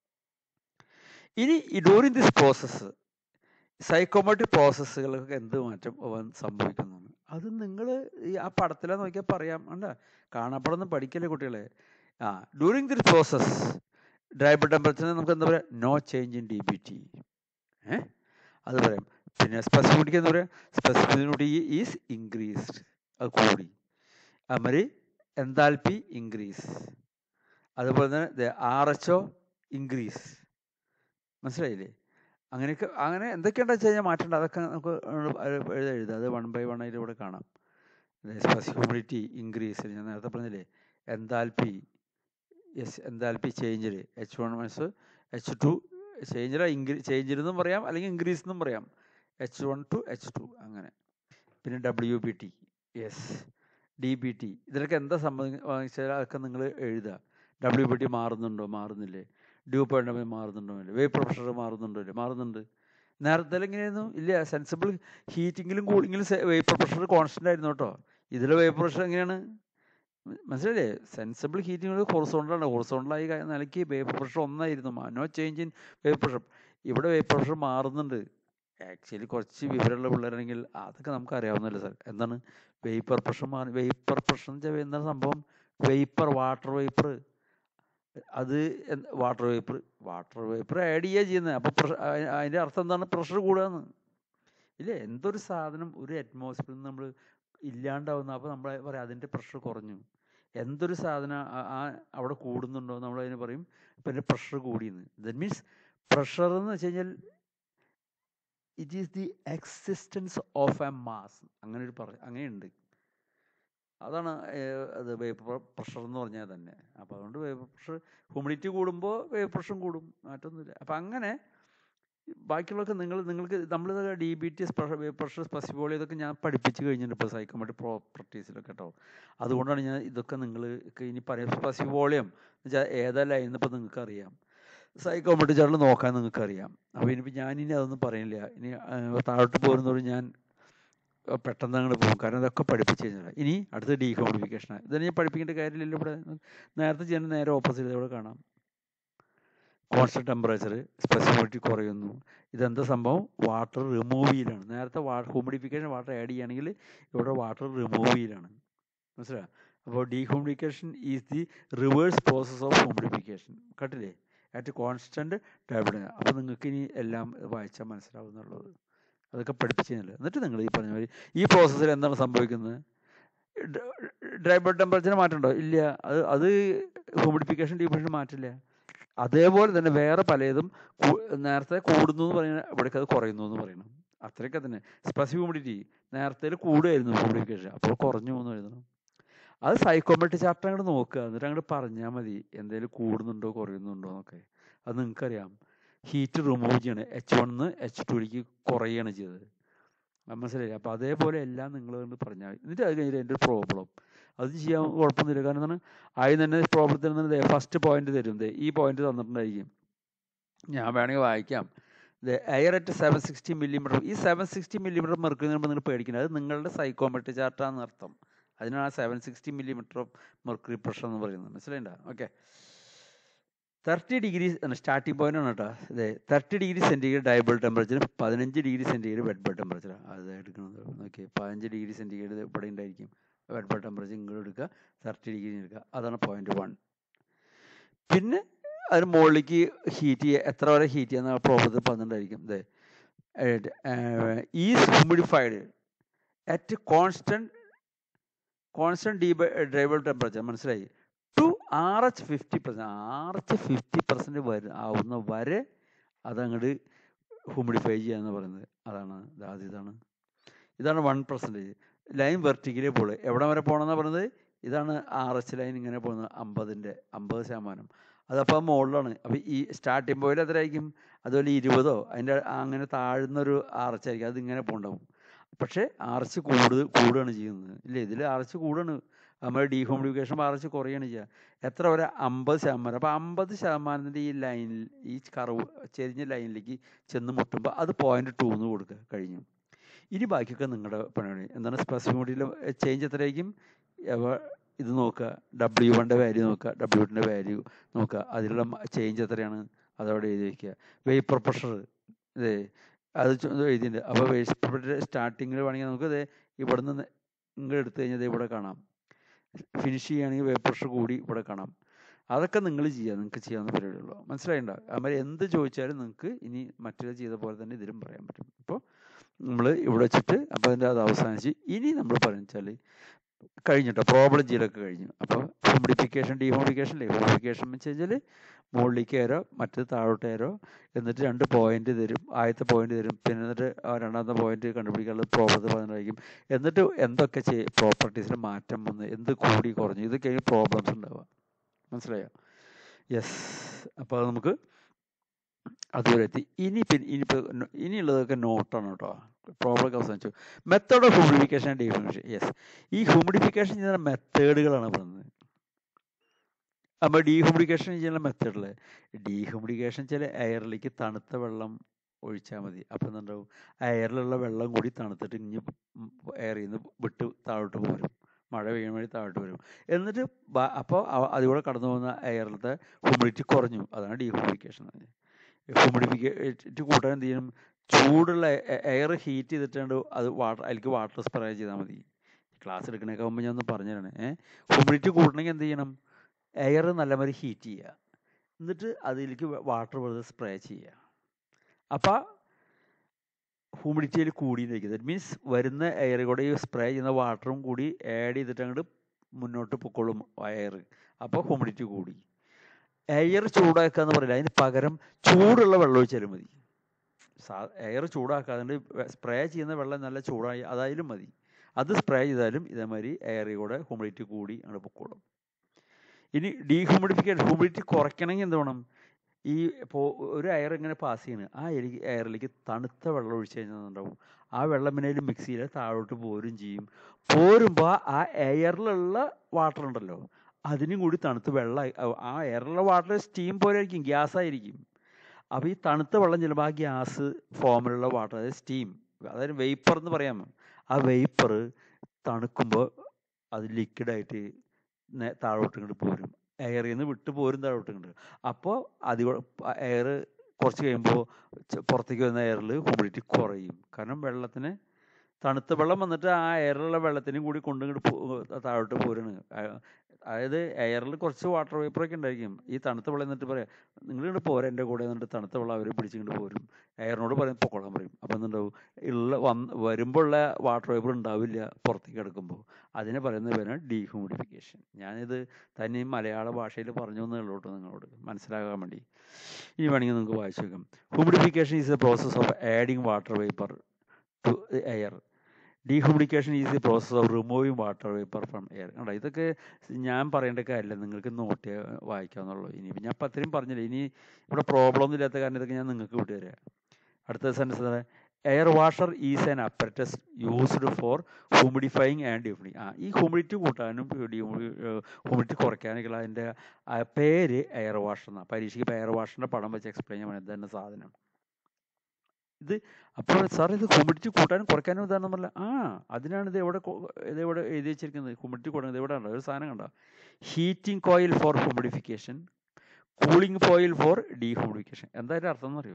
ഇനി ഡ്യൂറിങ് ദിസ് പ്രോസസ്സ് സൈക്കോമെട്രിക് പ്രോസസ്സുകൾക്ക് എന്ത് മാറ്റം സംഭവിക്കുന്നു അത് നിങ്ങൾ ഈ ആ പടത്തിലാ നോക്കിയാൽ പറയാം. അല്ല, കാണാപ്പടമൊന്നും പഠിക്കല്ലേ കുട്ടികളെ. ആ during this process dry bulb ടെമ്പറേച്ചറിന് നമുക്ക് എന്താ പറയുക? No change in D B T. ഏഹ് അത് പറയാം. പിന്നെ സ്പെസിഫിക് എന്താ പറയുക? സ്പെസിഫിക് ഈസ് ഇൻക്രീസ്ഡ്, അത് കൂടി. അതുമാതിരി എൻതാൽപ്പി ഇൻക്രീസ്. അതുപോലെ തന്നെ ആർ എച്ച് ഒ ഇൻക്രീസ്. മനസ്സിലായില്ലേ? അങ്ങനെയൊക്കെ അങ്ങനെ എന്തൊക്കെയുണ്ടെന്ന് വെച്ച് കഴിഞ്ഞാൽ മാറ്റേണ്ട അതൊക്കെ നമുക്ക് എഴുതാം എഴുതാം അത് വൺ ബൈ വൺ ആയിട്ട് ഇവിടെ കാണാം. സ്പെസിഫിക് ഹ്യൂമിഡിറ്റി ഇൻക്രീസ്, ഞാൻ നേരത്തെ പറഞ്ഞില്ലേ എൻതാൽപ്പി, യെസ് എൻതാൽപ്പി ചേഞ്ചിൽ H one minus H two ചേഞ്ചിൽ ഇൻക്രീ ചേഞ്ചിലെന്നും പറയാം അല്ലെങ്കിൽ ഇൻക്രീസ് എന്നും പറയാം, H one to H two അങ്ങനെ. പിന്നെ W B T, yes D B T, ഇതിലൊക്കെ എന്താ സംബന്ധിച്ചാൽ അതൊക്കെ നിങ്ങൾ എഴുതുക. ഡബ്ല്യു ബി ടി മാറുന്നുണ്ടോ മാറുന്നില്ലേ, ഡ്യൂ പോയിന്റ് മാറുന്നുണ്ടോ ഇല്ല, വേപ്പർ പ്രഷർ മാറുന്നുണ്ടോ ഇല്ല, മാറുന്നുണ്ട്. നേരത്തെ എങ്ങനെയായിരുന്നു, ഇല്ല സെൻസിബിൾ ഹീറ്റിങ്ങിലും കൂളിങ്ങിലും വേപ്പർ പ്രഷർ കോൺസ്റ്റൻ്റ് ആയിരുന്നു കേട്ടോ. ഇതിൽ വേപ്പർ പ്രഷർ എങ്ങനെയാണ് മനസ്സിലായില്ലേ, സെൻസിബിൾ ഹീറ്റിംഗ് ഹൊറിസോണ്ടലാണ്, ഹൊറിസോണ്ടലായി നിലയ്ക്ക് വേപ്പർ പ്രഷർ ഒന്നായിരുന്നു, no change in vapour pressure. ഇവിടെ വേപ്പർ പ്രഷർ മാറുന്നുണ്ട്. ആക്ച്വലി കുറച്ച് വിവരമുള്ള പിള്ളേരാണെങ്കിൽ അതൊക്കെ നമുക്ക് അറിയാവുന്നല്ലേ സാർ. എന്താണ് വേപ്പർ പ്രഷർ മാറി, വേപ്പർ പ്രഷർ എന്ന് വെച്ചാൽ എന്താണ് സംഭവം, വേപ്പർ വാട്ടർ വേപ്പർ, അത് water vapour water vapour add ചെയ്യുക ചെയ്യുന്നത്. അപ്പോൾ പ്രഷർ അതിൻ്റെ അർത്ഥം എന്താണ്, പ്രഷർ കൂടുകയെന്ന് ഇല്ലേ. എന്തൊരു സാധനം ഒരു അറ്റ്മോസ്ഫിയറിൽ നിന്ന് നമ്മൾ ഇല്ലാണ്ടാവുന്നു, അപ്പോൾ നമ്മൾ പറയാം അതിൻ്റെ പ്രഷർ കുറഞ്ഞു. എന്തൊരു സാധനം ആ അവിടെ കൂടുന്നുണ്ടോ നമ്മൾ അതിന് പറയും ഇപ്പം എൻ്റെ പ്രഷർ കൂടിയെന്ന്. ദറ്റ് മീൻസ് പ്രഷർ എന്ന് വെച്ച് കഴിഞ്ഞാൽ it is the existence of a mass, അങ്ങനെ ഒരു പറ അങ്ങനെയുണ്ട്. അതാണ് അത് വേപ്പർ പ്രഷർ എന്ന് പറഞ്ഞാൽ തന്നെ. അപ്പോൾ അതുകൊണ്ട് വേപ്പർ പ്രഷർ ഹ്യൂമിഡിറ്റി കൂടുമ്പോൾ വേപ്പർ പ്രഷറും കൂടും, മാറ്റമൊന്നുമില്ല. അപ്പം അങ്ങനെ ബാക്കിയുള്ളതൊക്കെ നിങ്ങൾ നിങ്ങൾക്ക് നമ്മൾ ഡി ബി ടി പ്രഷർ സ്പെസിഫോളി ഇതൊക്കെ ഞാൻ പഠിപ്പിച്ച് കഴിഞ്ഞിട്ടുണ്ട് ഇപ്പോൾ സൈക്കോമെട്രിക് പ്രോപ്പർട്ടീസിലൊക്കെ കേട്ടോ. അതുകൊണ്ടാണ് ഞാൻ ഇതൊക്കെ നിങ്ങൾ ഇനി പറയാം. സ്പെസിഫോളിയം എന്ന് വെച്ചാൽ ഏതാ ലൈൻ ഇപ്പോൾ നിങ്ങൾക്ക് അറിയാം, സൈക്കോമെട്രിക് ചാർട്ടിൽ നോക്കാൻ നിങ്ങൾക്ക് അറിയാം. അപ്പോൾ ഇനിയിപ്പോൾ ഞാനിനി അതൊന്നും പറയുന്നില്ല. ഇനി താഴോട്ട് പോരുന്നതോട് ഞാൻ പെട്ടെന്ന് അങ്ങോട്ട് പോകും, കാരണം ഇതൊക്കെ പഠിപ്പിച്ച് കഴിഞ്ഞാൽ. ഇനി അടുത്ത ഡീഹ്യൂമിഡിഫിക്കേഷനാണ്. ഇതൊന്നും ഞാൻ പഠിപ്പിക്കേണ്ട കാര്യമില്ലല്ലോ. ഇവിടെ നേരത്തെ ചെയ്യാൻ നേരെ ഓപ്പോസിറ്റ് ഇവിടെ കാണാം. കോൺസ്റ്റന്റ് ടെമ്പറേച്ചർ സ്പെസിഫിറ്റി കുറയുന്നു. ഇതെന്താ സംഭവം, വാട്ടർ റിമൂവ് ചെയ്യലാണ്. നേരത്തെ വാ ഹ്യൂമിഡിഫിക്കേഷൻ വാട്ടർ ആഡ് ചെയ്യുകയാണെങ്കിൽ ഇവിടെ വാട്ടർ റിമൂവ് ചെയ്യലാണ്, മനസ്സിലായോ. അപ്പോൾ dehumidification is the reverse process of humidification. കേട്ടില്ലേ, അറ്റ് കോൺസ്റ്റന്റ് ടെമ്പറേച്ചർ. അപ്പോൾ നിങ്ങൾക്ക് ഇനി എല്ലാം വായിച്ചാൽ മനസ്സിലാവുന്നുള്ളത്, അതൊക്കെ പഠിപ്പിച്ചു കഴിഞ്ഞാൽ. എന്നിട്ട് നിങ്ങൾ ഈ പറഞ്ഞ മാതിരി ഈ പ്രോസസ്സിൽ എന്താണ് സംഭവിക്കുന്നത്, ഡ്രൈ ബൾബ് ടെമ്പറേച്ചർ മാറ്റമുണ്ടോ ഇല്ല, അത് അത് ഹ്യൂമിഡിഫിക്കേഷൻ ഡീഹ്യൂമിഡിഫിക്കേഷൻ മാറ്റില്ല. അതേപോലെ തന്നെ വേറെ പലതും നേരത്തെ കൂടുന്നു എന്ന് പറയുന്നത് ഇവിടേക്ക് അത് കുറയുന്നു എന്ന് പറയണം, അത്രയൊക്കെ തന്നെ. സ്പെസിഫിക് ഹ്യൂമിഡിറ്റി നേരത്തെ കൂടുമായിരുന്നു ഹ്യൂമിഡിഫിക്കേഷൻ, അപ്പോൾ കുറഞ്ഞു എന്ന് എഴുതണം. അത് സൈക്കോമെട്രിക് ചാർട്ട് അങ്ങോട്ട് നോക്കുക, എന്നിട്ട് അങ്ങോട്ട് പറഞ്ഞാൽ മതി എന്തെങ്കിലും കൂടുന്നുണ്ടോ കുറയുന്നുണ്ടോ എന്നൊക്കെ. അത് നിങ്ങൾക്കറിയാം. ഹീറ്റ് റിമൂവ് ചെയ്യണം, എച്ച് വണ്ന്ന് എച്ച് ടുവിലേക്ക് കുറയുകയാണ് ചെയ്തത്, മനസ്സിലായി. അപ്പോൾ അതേപോലെ എല്ലാം നിങ്ങൾ കൊണ്ട് പറഞ്ഞാൽ മതി. എന്നിട്ട് അത് കഴിഞ്ഞിട്ട് എൻ്റെ ഒരു പ്രോബ്ലം അത് ചെയ്യാൻ കുഴപ്പമൊന്നുമില്ല. കാരണം എന്താണ്, ആദ്യം തന്നെ പ്രോബ്ലത്തിൽ നിന്ന് ഫസ്റ്റ് പോയിന്റ് തരും, ഈ പോയിന്റ് തന്നിട്ടുണ്ടായിരിക്കും. ഞാൻ വേണമെങ്കിൽ വായിക്കാം. Air at seven sixty millimetre. ഈ സെവൻ സിക്സ്റ്റി മില്ലിമീറ്റർ മെർക്കുറി നിങ്ങൾ പേടിക്കുന്നത്, അത് നിങ്ങളുടെ സൈക്കോമെട്രിക് ചാർട്ടാണെന്ന് അർത്ഥം. അതിനാണ് seven sixty millimetre of mercury pressure എന്ന് പറയുന്നത്, മനസ്സിലായിണ്ട. Okay, thirty degree starting point ആണ് കേട്ടോ. അതെ, thirty degree centigrade dry bulb temperature, പതിനഞ്ച് degree centigrade wet bulb temperature. അത് എടുക്കുന്നത് ഓക്കെ, പതിനഞ്ച് ഡിഗ്രി സെൻറ്റിഗ്രേഡ് ഇവിടെ ഉണ്ടായിരിക്കും വെറ്റ് ബൾബ് ടെമ്പറേച്ചർ, ഇങ്ങോട്ട് എടുക്കുക, തേർട്ടി ഡിഗ്രി എടുക്കുക. അതാണ് പോയിന്റ് വൺ. പിന്നെ അതിന് മുകളിലേക്ക് ഹീറ്റ് ചെയ്യുക, എത്ര വരെ ഹീറ്റ് ചെയ്യുന്ന പ്രോബ്ലത്തിൽ പറഞ്ഞിട്ടുണ്ടായിരിക്കും. അതെ, is humidified at constant constant D dry bulb temperature, മനസ്സിലായി, to R H fifty percent R H fifty percent വരെ ആവുന്ന വരെ അതങ്ങോട്ട് ഹ്യൂമിഡിഫൈ ചെയ്യാന്ന് പറയുന്നത്. അതാണ് അത് ഇതാണ് ഇതാണ് വൺ പെർസെൻറ്റേജ് ലൈൻ വെർട്ടിക്കലി പോള് എവിടെ വരെ പോകണമെന്നാണ് പറയുന്നത്. ഇതാണ് ആർ എച്ച് ലൈൻ ഇങ്ങനെ പോകുന്നത്, അമ്പതിൻ്റെ അമ്പത് ശതമാനം. അതപ്പോൾ മുകളിലാണ്. അപ്പോൾ ഈ സ്റ്റാർട്ടിംഗ് പോയിന്റ് എത്രയായിരിക്കും, അതുപോലെ ഇരുപതോ അതിൻ്റെ അങ്ങനെ താഴ്ന്നൊരു ആർ എച്ച് ആയിരിക്കും, അതിങ്ങനെ പോകണ്ടാവും. പക്ഷേ ആർ എച്ച് കൂടു കൂടുകയാണ് ചെയ്യുന്നത് ഇല്ലേ, ഇതിൽ ആർ എച്ച് കൂടുകയാണ്. നമ്മൾ ഡീഹ്യൂമിഡിഫിക്കേഷൻ ആർ എച്ച് കുറയാണ് ചെയ്യുക. എത്ര വരെ, അമ്പത് ശതമാനം. അപ്പോൾ അമ്പത് ശതമാനത്തിൻ്റെ ഈ ലൈനിൽ ഈ കർവ് ചെരിഞ്ഞ ലൈനിലേക്ക് ചെന്ന് മുട്ടുമ്പോൾ അത് പോയിന്റ് ടു എന്ന് കൊടുക്കുക, കഴിഞ്ഞു. ഇനി ബാക്കിയൊക്കെ നിങ്ങളുടെ പണിയാണ്. എന്താണ് സ്പെസിഫിക് ഹ്യൂമിഡിറ്റിയിലെ ചേഞ്ച് എത്രയായിരിക്കും, ഇത് നോക്കുക, ഡബ്ല്യു വണ്ണിൻ്റെ വാല്യൂ നോക്കുക, ഡബ്ല്യു ടുൻ്റെ വാല്യൂ നോക്കുക, അതിലുള്ള ചേഞ്ച് എത്രയാണ് അതവിടെ എഴുതി വയ്ക്കുക. വേപ്പർ പ്രഷർ ഇതേ അത് എഴുതിയിട്ടുണ്ട്. അപ്പോൾ വേപ്പർ പ്രഷർ സ്റ്റാർട്ടിങ്ങിൽ വേണമെങ്കിൽ നമുക്ക് ഇതേ ഇവിടെ നിന്ന് ഇങ്ങോട്ട് എടുത്തു കഴിഞ്ഞാൽ ഇവിടെ കാണാം. ഫിനിഷ് ചെയ്യുകയാണെങ്കിൽ വേപ്പർ പ്രഷർ കൂടി ഇവിടെ കാണാം. അതൊക്കെ നിങ്ങൾ ചെയ്യുക, നിങ്ങൾക്ക് ചെയ്യാവുന്ന പരിപാടിയുള്ളൂ, മനസ്സിലായിട്ടുണ്ടാവും. അതുമാതിരി എന്ത് ചോദിച്ചാലും നിങ്ങൾക്ക് ഇനി മറ്റൊരു ചെയ്ത പോലെ തന്നെ ഇതിലും പറയാൻ പറ്റും. അപ്പോൾ നമ്മൾ ഇവിടെ വെച്ചിട്ട് അപ്പോൾ അതിൻ്റെ അത് അവസാനിച്ച് ഇനി നമ്മൾ പറഞ്ഞു വെച്ചാൽ കഴിഞ്ഞിട്ടോ, പ്രോബ്ലം ചെയ്യലൊക്കെ കഴിഞ്ഞു. അപ്പോൾ ഹ്യൂമിഡിഫിക്കേഷൻ ഡീഹ്യൂമിഡിഫിക്കേഷൻ അല്ലേ. ഹ്യൂമിഡിഫിക്കേഷൻ എന്ന് വെച്ച് കഴിഞ്ഞാൽ മുകളിലേക്ക് കയറോ മറ്റേത് താഴോട്ട് കയറോ, എന്നിട്ട് രണ്ട് പോയിന്റ് തരും. ആദ്യത്തെ പോയിന്റ് തരും, പിന്നെ എന്നിട്ട് ആ രണ്ടാമത്തെ പോയിന്റ് കണ്ടുപിടിക്കാനുള്ള പ്രോബ്ലത്തിൽ പറഞ്ഞിട്ടായിരിക്കും. എന്നിട്ട് എന്തൊക്കെ ചെയ് പ്രോപ്പർട്ടീസിൽ മാറ്റം വന്ന്, എന്ത് കൂടി കുറഞ്ഞു, ഇതൊക്കെയാണ് പ്രോബ്ലംസ് ഉണ്ടാവുക. മനസ്സിലായോ? യെസ്. അപ്പോൾ അത് നമുക്ക് അതുവരെ എത്തി. ഇനി പിന്നെ ഇനിയിപ്പോൾ ഇനിയുള്ളതൊക്കെ നോട്ടാണ് കേട്ടോ. പ്രോബ്ലം അവസാനിച്ചു. Method of humidification and dehumidification. Yes, ഈ ഹ്യൂമിഡിഫിക്കേഷൻ ചെയ്യുന്ന മെത്തേഡുകളാണ് പറയുന്നത്. അപ്പോൾ ഡീഹ്യൂമിഡിഫിക്കേഷൻ ചെയ്യുന്ന മെത്തേഡിൽ ഡീഹ്യൂമിഡിഫിക്കേഷൻ ചില എയറിലേക്ക് തണുത്ത വെള്ളം ഒഴിച്ചാൽ മതി. അപ്പം എന്തുണ്ടാവും, എയറിലുള്ള വെള്ളം കൂടി തണുത്തിട്ട് ഇഞ്ഞ് എയറിൽ നിന്ന് വിട്ട് താഴോട്ട് പോരും, മഴ പെയ്യുന്ന വഴി താഴോട്ട് വരും. എന്നിട്ട് അപ്പോൾ അതിലൂടെ കടന്നു പോകുന്ന എയറിലത്തെ ഹ്യൂമിഡിറ്റി കുറഞ്ഞു. അതാണ് ഡീഹ്യൂമിഡിഫിക്കേഷൻ. ഹ്യൂമിഡിഫിക്കേറ്റ് കൂട്ടാൻ എന്ത് ചെയ്യണം, ചൂടുള്ള എയർ ഹീറ്റ് ചെയ്തിട്ടുണ്ട് അത് വാട്ടർ അതിലേക്ക് വാട്ടർ സ്പ്രേ ചെയ്താൽ മതി. ക്ലാസ് എടുക്കണേക്കാൾ മുമ്പ് ഞാൻ ഒന്ന് പറഞ്ഞു തരണേ. ഏഹ് ഹ്യൂമിഡിറ്റി കൂട്ടണമെങ്കിൽ എന്ത് ചെയ്യണം, എയർ നല്ലമാതിരി ഹീറ്റ് ചെയ്യുക, എന്നിട്ട് അതിലേക്ക് വാട്ടർ വെറുതെ സ്പ്രേ ചെയ്യുക. അപ്പോൾ ഹ്യൂമിഡിറ്റിയിൽ കൂടിയിരിക്കും. ദാറ്റ് മീൻസ് വരുന്ന എയർ കൂടെ ഈ സ്പ്രേ ചെയ്യുന്ന വാട്ടറും കൂടി ആഡ് ചെയ്തിട്ട് അങ്ങോട്ട് മുന്നോട്ട് പൊക്കോളും എയർ. അപ്പോൾ ഹ്യൂമിഡിറ്റി കൂടി. എയർ ചൂടാക്കുക എന്ന് പറയില്ല, അതിന് പകരം ചൂടുള്ള വെള്ളം ഒഴിച്ചാലും മതി. സാ എയർ ചൂടാക്കാതെ സ്പ്രേ ചെയ്യുന്ന വെള്ളം നല്ല ചൂടായി അതായാലും മതി. അത് സ്പ്രേ ചെയ്താലും ഇതേമാതിരി എയറിൽ കൂടെ ഹ്യൂമിഡിറ്റി കൂടി അങ്ങോട്ട് പൊക്കോളും. ഇനി ഡീഹ്യൂമിഡിഫിക്കേഷൻ, ഹ്യൂമിഡിറ്റി കുറയ്ക്കണമെങ്കിൽ എന്ത് വേണം, ഈ ഇപ്പോൾ ഒരു എയർ ഇങ്ങനെ പാസ് ചെയ്യണം, ആ എയറിലേക്ക് തണുത്ത വെള്ളം ഒഴിച്ച് കഴിഞ്ഞാൽ ഉണ്ടാവും, ആ വെള്ളം പിന്നെ മിക്സ് ചെയ്താൽ താഴോട്ട് പോരും ചെയ്യും. പോരുമ്പോൾ ആ എയറിലുള്ള വാട്ടർ ഉണ്ടല്ലോ അതിനും കൂടി തണുത്ത് വെള്ളം, ആ എയറിലുള്ള വാട്ടർ സ്റ്റീം പോലെ ആയിരിക്കും, ഗ്യാസ് ആയിരിക്കും. അപ്പോൾ ഈ തണുത്ത വെള്ളം ചെല്ലുമ്പോൾ ആ ഗ്യാസ് ഫോമിലുള്ള വാട്ടർ, അതായത് സ്റ്റീം, അതായത് വെയ്പ്പർ എന്ന് പറയാമോ, ആ വെയ്പ്പർ തണുക്കുമ്പോൾ അത് ലിക്വിഡായിട്ട് താഴോട്ട് ഇങ്ങോട്ട് പോരും, എയറിൽ നിന്ന് വിട്ട് പോരും താഴോട്ട് ഇങ്ങോട്ട്. അപ്പോൾ അത് എയർ കുറച്ച് കഴിയുമ്പോൾ പുറത്തേക്ക് വരുന്ന എയറിൽ ഹ്യൂമിഡിറ്റി കുറയും. കാരണം വെള്ളത്തിന് തണുത്ത വെള്ളം വന്നിട്ട് ആ എയറിലുള്ള വെള്ളത്തിനും കൂടി കൊണ്ടിങ്ങോട്ട് താഴോട്ട് പോരാണ്. അതായത് എയറിൽ കുറച്ച് വാട്ടർ വേപ്പറൊക്കെ ഉണ്ടായിരിക്കും. ഈ തണുത്ത വെള്ളം എന്നിട്ട് പറയാം, നിങ്ങളിങ്ങോട്ട് പോരാ എൻ്റെ കൂടെ എന്നിട്ട് തണുത്ത വെള്ളം അവർ പിടിച്ചിങ്ങോട്ട് പോരും. എയറിനോട് പറയും പൊക്കോളാൻ പറയും. അപ്പോൾ എന്തുണ്ടാവും, ഉള്ള വന്ന് വരുമ്പോൾ ഉള്ള വാട്ടർ വേപ്പർ ഉണ്ടാവില്ല പുറത്തേക്ക് കിടക്കുമ്പോൾ. അതിനെ പറയുന്ന പേരാണ് ഡീഹ്യൂമിഡിഫിക്കേഷൻ. ഞാനിത് തന്നെ മലയാള ഭാഷയിൽ പറഞ്ഞു എന്നേ ഉള്ളൂ കേട്ടോ, നിങ്ങളോട് മനസ്സിലാകാൻ വേണ്ടി. ഇനി വേണമെങ്കിൽ നിങ്ങൾക്ക് വായിച്ചു വെക്കാം. Humidification is a process of adding water vapour to air. Dehumidification is the process of removing water vapour from air. കണ്ടോ, ഇതൊക്കെ ഞാൻ പറയേണ്ട കാര്യമില്ല, നിങ്ങൾക്ക് നോട്ട് വായിക്കാമെന്നുള്ളൂ. ഇനി ഞാൻ ഇപ്പം അത്രയും പറഞ്ഞില്ല. ഇനി ഇവിടെ പ്രോബ്ലം ഒന്നും ഇല്ലാത്ത കാരണം ഇതൊക്കെ ഞാൻ നിങ്ങൾക്ക് വിട്ടുതരാം. അടുത്ത sentence, air washer is an apparatus used for humidifying and dehumidifying. ആ ഈ ഹ്യൂമിഡിറ്റി കൂട്ടാനും ഹ്യൂമിഡിറ്റി കുറയ്ക്കാനൊക്കെയുള്ള അതിൻ്റെ പേര് എയർ വാഷർ എന്നാണ്. പരീക്ഷയ്ക്ക് ഇപ്പോൾ എയർ വാഷറിൻ്റെ പടം വെച്ച് എക്സ്പ്ലെയിൻ ചെയ്യാൻ എന്താണ് സാധനം ഇത്. അപ്പോൾ സാർ ഇത് ഹ്യൂമിഡിറ്റി കൂട്ടാനും കുറയ്ക്കാനും ഇതാണെന്ന് പറഞ്ഞില്ല. ആ അതിനാണ് ഇത് എവിടെ ഇതെവിടെ എഴുതി വെച്ചിരിക്കുന്നത്. ഹ്യൂമിഡിറ്റി കൂട്ടുന്നത് ഇവിടെ ഉണ്ടോ, ഒരു സാധനം കണ്ടോ, heating coil for humidification, cooling coil for dehumidification. എന്താ അതിൻ്റെ അർത്ഥം എന്നറിയോ?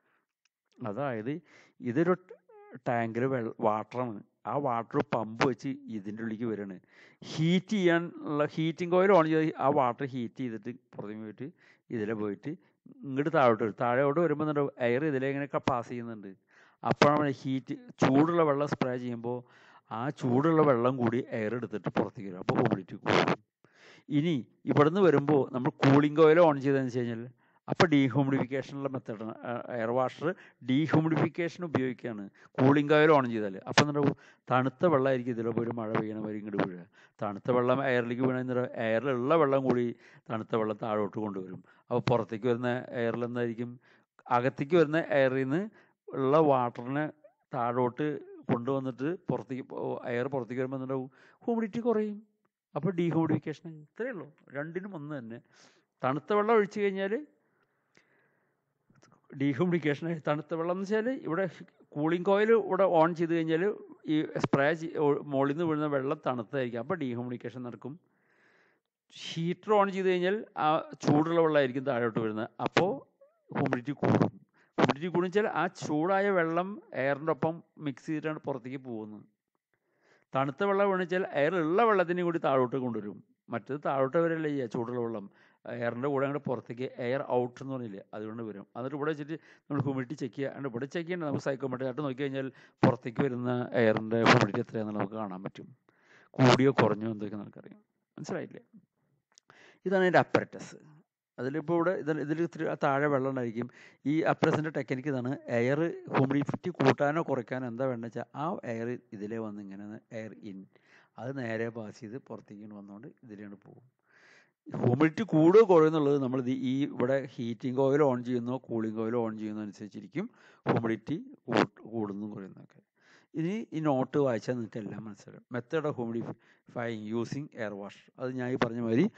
അതായത് ഇതൊരു ടാങ്കിൽ വെള്ള വാട്ടറാണ്, ആ വാട്ടർ പമ്പ് വെച്ച് ഇതിൻ്റെ ഉള്ളിലേക്ക് വരികയാണ്. ഹീറ്റ് ചെയ്യാനുള്ള ഹീറ്റിംഗ് കോയിൽ ഓൺ ചെയ്ത് ആ വാട്ടർ ഹീറ്റ് ചെയ്തിട്ട് പുറത്തേക്ക് പോയിട്ട് ഇതിലെ പോയിട്ട് ഇങ്ങോട്ട് താഴോട്ട് വരും. താഴോട്ട് വരുമ്പോൾ എന്താ എയർ ഇതിലെങ്ങനെയൊക്കെ പാസ് ചെയ്യുന്നുണ്ട്. അപ്പോഴാണ് ഹീറ്റ് ചൂടുള്ള വെള്ളം സ്പ്രേ ചെയ്യുമ്പോൾ ആ ചൂടുള്ള വെള്ളം കൂടി എയർ എടുത്തിട്ട് പുറത്തേക്ക് വരും. അപ്പോൾ ഹ്യൂമിഡിറ്റി കൂടും. ഇനി ഇവിടുന്ന് വരുമ്പോൾ നമ്മൾ കൂളിംഗ് കോയിൽ ഓൺ ചെയ്തതെന്ന് വെച്ച് കഴിഞ്ഞാൽ അപ്പോൾ ഡീഹ്യൂമിഡിഫിക്കേഷനുള്ള മെത്തേഡാണ്. എയർ വാഷർ ഡീഹ്യൂമിഡിഫിക്കേഷൻ ഉപയോഗിക്കുകയാണ് കൂളിംഗ് കോയിൽ ഓൺ ചെയ്താൽ. അപ്പോൾ എന്താ തണുത്ത വെള്ളമായിരിക്കും ഇതിലെ പോയി മഴ പെയ്യണ വരെ ഇങ്ങോട്ട് വീഴുക. തണുത്ത വെള്ളം എയറിലേക്ക് വീണ എയറിലുള്ള വെള്ളം കൂടി തണുത്ത വെള്ളം താഴോട്ട് കൊണ്ടുവരും. അപ്പോൾ പുറത്തേക്ക് വരുന്ന എയറിൽ എന്തായിരിക്കും, അകത്തേക്ക് വരുന്ന എയറിൽ നിന്ന് ഉള്ള വാട്ടറിനെ താഴോട്ട് കൊണ്ടുവന്നിട്ട് പുറത്തേക്ക് എയർ പുറത്തേക്ക് വരുമ്പോൾ എന്താവും, ഹ്യൂമിഡിറ്റി കുറയും. അപ്പോൾ ഡീഹ്യൂമിഡിഫിക്കേഷൻ. ഇത്രയേ ഉള്ളൂ, രണ്ടിനും ഒന്ന് തന്നെ. തണുത്ത വെള്ളം ഒഴിച്ചു കഴിഞ്ഞാൽ ഡീഹ്യൂമിഡിഫിക്കേഷൻ. തണുത്ത വെള്ളം എന്ന് വെച്ചാൽ ഇവിടെ കൂളിംഗ് കോയിൽ ഇവിടെ ഓൺ ചെയ്ത് കഴിഞ്ഞാൽ ഈ സ്പ്രേ മുകളിൽ നിന്ന് വീഴുന്ന വെള്ളം തണുത്തായിരിക്കും, അപ്പോൾ ഡീഹ്യൂമിഡിഫിക്കേഷൻ നടക്കും. ഹീറ്റർ ഓൺ ചെയ്ത് കഴിഞ്ഞാൽ ആ ചൂടുള്ള വെള്ളമായിരിക്കും താഴോട്ട് വരുന്നത്, അപ്പോൾ ഹ്യൂമിഡിറ്റി കൂടും. ഹ്യൂമിഡിറ്റി കൂടും വെച്ചാൽ ആ ചൂടായ വെള്ളം എയറിൻ്റെ ഒപ്പം മിക്സ് ചെയ്തിട്ടാണ് പുറത്തേക്ക് പോകുന്നത്. തണുത്ത വെള്ളം വീണിച്ചാൽ എയറുള്ള വെള്ളത്തിനെ കൂടി താഴോട്ട് കൊണ്ടുവരും. മറ്റത് താഴോട്ട് വരല്ലേ ചെയ്യുക, ചൂടുള്ള വെള്ളം എയറിൻ്റെ കൂടെ അങ്ങോട്ട് പുറത്തേക്ക് എയർ ഔട്ട് എന്ന് പറഞ്ഞില്ലേ, അതുകൊണ്ട് വരും. എന്നിട്ട് ഇവിടെ വെച്ചിട്ട് നമ്മൾ ഹ്യൂമിഡിറ്റി ചെക്ക് ചെയ്യുക. അതുകൊണ്ട് ഇവിടെ ചെക്ക് ചെയ്യേണ്ട നമുക്ക് സൈക്കോമെട്രി ആയിട്ട് നോക്കി കഴിഞ്ഞാൽ പുറത്തേക്ക് വരുന്ന എയറിൻ്റെ ഹ്യൂമിഡിറ്റി എത്രയാണെന്ന് നമുക്ക് കാണാൻ പറ്റും. കൂടിയോ കുറഞ്ഞോ എന്തൊക്കെ നമുക്കറിയാം. മനസ്സിലായില്ലേ? ഇതാണ് അതിൻ്റെ അപ്പററ്റസ്. അതിലിപ്പോൾ ഇവിടെ ഇതിൽ ഇതിൽ ഇത്തിരി താഴെ വെള്ളം ഉണ്ടായിരിക്കും. ഈ അപ്രസിൻ്റെ ടെക്നിക്ക് ഇതാണ്. എയർ ഹ്യൂമിഡിറ്റി കൂട്ടാനോ കുറയ്ക്കാനോ എന്താ വേണ്ടത് വെച്ചാൽ ആ എയർ ഇതിലേ വന്ന് ഇങ്ങനെ എയർ ഇൻ അത് നേരെ പാസ് ചെയ്ത് പുറത്തേക്ക് വന്നുകൊണ്ട് ഇതിലാണ് പോകും. ഹ്യൂമിഡിറ്റി കൂടുക കുറയുന്നുള്ളത് നമ്മൾ ഈ ഇവിടെ ഹീറ്റിംഗ് ഓയിൽ ഓൺ ചെയ്യുന്നോ കൂളിംഗ് ഓയിൽ ഓൺ ചെയ്യുന്നോ അനുസരിച്ചിരിക്കും ഹ്യൂമിഡിറ്റി കൂടുന്നതും കുറയുന്നതൊക്കെ. ഇനി ഈ നോട്ട് വായിച്ചാൽ നിങ്ങൾക്ക് എല്ലാം മനസ്സിലാവും. Method of humidifying using air wash. അത് ഞാൻ ഈ പറഞ്ഞ മാതിരി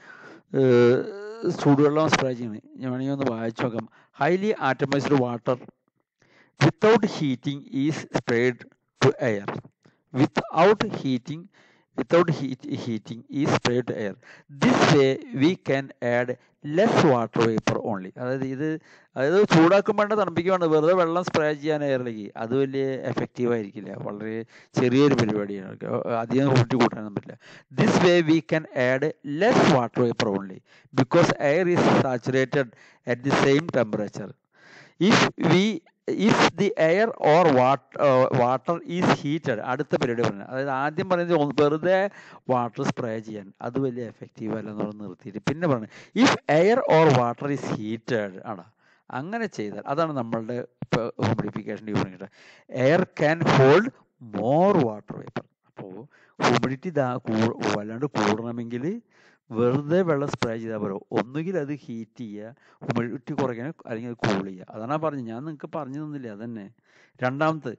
ചൂടുവെള്ളം സ്പ്രേ ചെയ്യുന്നത് ഞാൻ വേണമെങ്കിൽ ഒന്ന് വായിച്ചു നോക്കാം. Highly atomised water without heating is sprayed to air. Without heating without heat, heating is sprayed to air. This way we can add less water vapor only. അതായത് ഇത് അതായത് ചൂടാക്കുമ്പോൾ തണുപ്പിക്കുമ്പോൾ വെറുതെ വെള്ളം സ്പ്രേ ചെയ്യാൻ എയറിലേക്ക് അത് വലിയ എഫക്റ്റീവ് ആയിരിക്കില്ല. വളരെ ചെറിയൊരു പരിപാടിയാണ്, അധികം ഹ്യൂമിഡിറ്റി കൂട്ടാനൊന്നും പറ്റില്ല. This way we can add less water vapour only because air is saturated at the same temperature. If we if the air or water is heated. അടുത്ത പരിപാടി പറഞ്ഞത്, അതായത് ആദ്യം പറയുന്നത് വെറുതെ വാട്ടർ സ്പ്രേ ചെയ്യാൻ അത് വലിയ എഫക്റ്റീവ് അല്ലെന്ന് പറഞ്ഞ് നിർത്തിയിട്ട് പിന്നെ പറഞ്ഞത് if air or water is heated ആണ്. അങ്ങനെ ചെയ്താൽ അതാണ് നമ്മളുടെ ഹ്യൂമിഡിഫിക്കേഷൻ്റെ unit. Air can hold more water vapour. അപ്പോൾ ഹ്യൂമിഡിറ്റി ഇതാ വല്ലാണ്ട് കൂടണമെങ്കിൽ വെറുതെ വെള്ളം സ്പ്രേ ചെയ്താൽ പോലും ഒന്നുകിൽ അത് ഹീറ്റ് ചെയ്യുക, ഹ്യൂമിഡിറ്റി കുറയ്ക്കാൻ, അല്ലെങ്കിൽ അത് കൂൾ ചെയ്യുക. അതാണ് പറഞ്ഞത്, ഞാൻ നിങ്ങൾക്ക് പറഞ്ഞു തന്നില്ല. അതന്നെ രണ്ടാമത്തെ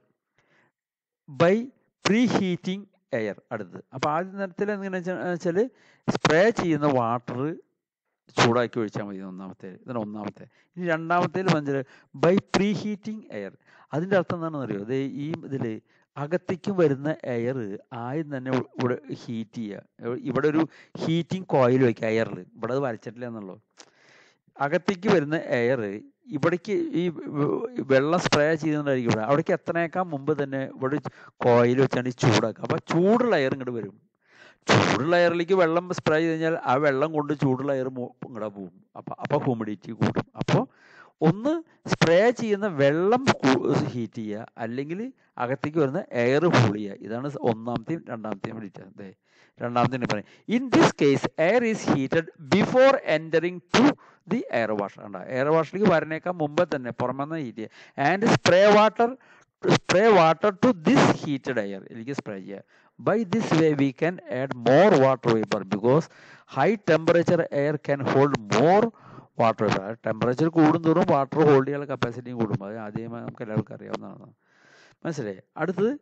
ബൈ പ്രീ ഹീറ്റിംഗ് എയർ. അടുത്തത് അപ്പോൾ ആദ്യ നേരത്തിൽ എങ്ങനെയാണെന്ന് വെച്ചാൽ സ്പ്രേ ചെയ്യുന്ന വാട്ടർ ചൂടാക്കി ഒഴിച്ചാൽ മതി. ഒന്നാമത്തെ ഇതാണ് ഒന്നാമത്തെ. ഇനി രണ്ടാമത്തേൽ പറഞ്ഞാൽ ബൈ പ്രീ ഹീറ്റിംഗ് എയർ. അതിൻ്റെ അർത്ഥം എന്താണെന്ന് അറിയോ? അത് ഈ ഇതിൽ അകത്തേക്ക് വരുന്ന എയർ ആദ്യം തന്നെ ഇവിടെ ഹീറ്റ് ചെയ്യുക. ഇവിടെ ഒരു ഹീറ്റിംഗ് കോയിൽ വയ്ക്കുക എയറിൽ. ഇവിടെ അത് വരച്ചിട്ടില്ല എന്നുള്ളൂ. അകത്തേക്ക് വരുന്ന എയർ ഇവിടേക്ക് ഈ വെള്ളം സ്പ്രേ ചെയ്യുന്നുണ്ടായിരിക്കും ഇവിടെ, അവിടേക്ക് എത്തണേക്കാൾ മുമ്പ് തന്നെ ഇവിടെ കോയിൽ വെച്ചാണ് ഈ ചൂടാക്കുക. അപ്പോൾ ചൂടുള്ള എയർ ഇങ്ങോട്ട് വരും. ചൂടുള്ള എയറിലേക്ക് വെള്ളം സ്പ്രേ ചെയ്ത് കഴിഞ്ഞാൽ ആ വെള്ളം കൊണ്ട് ചൂടുള്ള എയർ ഇങ്ങോട്ട് പോകും. അപ്പം അപ്പോൾ ഹ്യൂമിഡിറ്റി കൂടും. അപ്പോൾ ഒന്ന് സ്പ്രേ ചെയ്യുന്ന വെള്ളം ഹീറ്റ് ചെയ്യുക, അല്ലെങ്കിൽ അകത്തേക്ക് വരുന്ന എയർ കൂൾ ചെയ്യുക. ഇതാണ് ഒന്നാമത്തെയും രണ്ടാമത്തെയും വേണ്ടിയിട്ട്. രണ്ടാമത്തെ പറയും in this case air is heated before entering to the air washer. ഉണ്ടാ എയർ വാഷറിലേക്ക് വരണേക്കാൾ മുമ്പ് തന്നെ പുറമെന്ന് ഹീറ്റ് ചെയ്യുക. And spray water spray water to this heated air. എനിക്ക് സ്പ്രേ ചെയ്യുക. By this way we can add more water vapor because high temperature air can hold more water vapor. Temperature കൂടുന്തോറും വാട്ടർ ഹോൾഡ് ചെയ്യാനുള്ള കപ്പാസിറ്റിയും കൂടും. അത് ആദ്യമായി നമുക്ക് എല്ലാവർക്കും അറിയാവുന്നതാണ്. മനസ്സിലായി? അടുത്തത്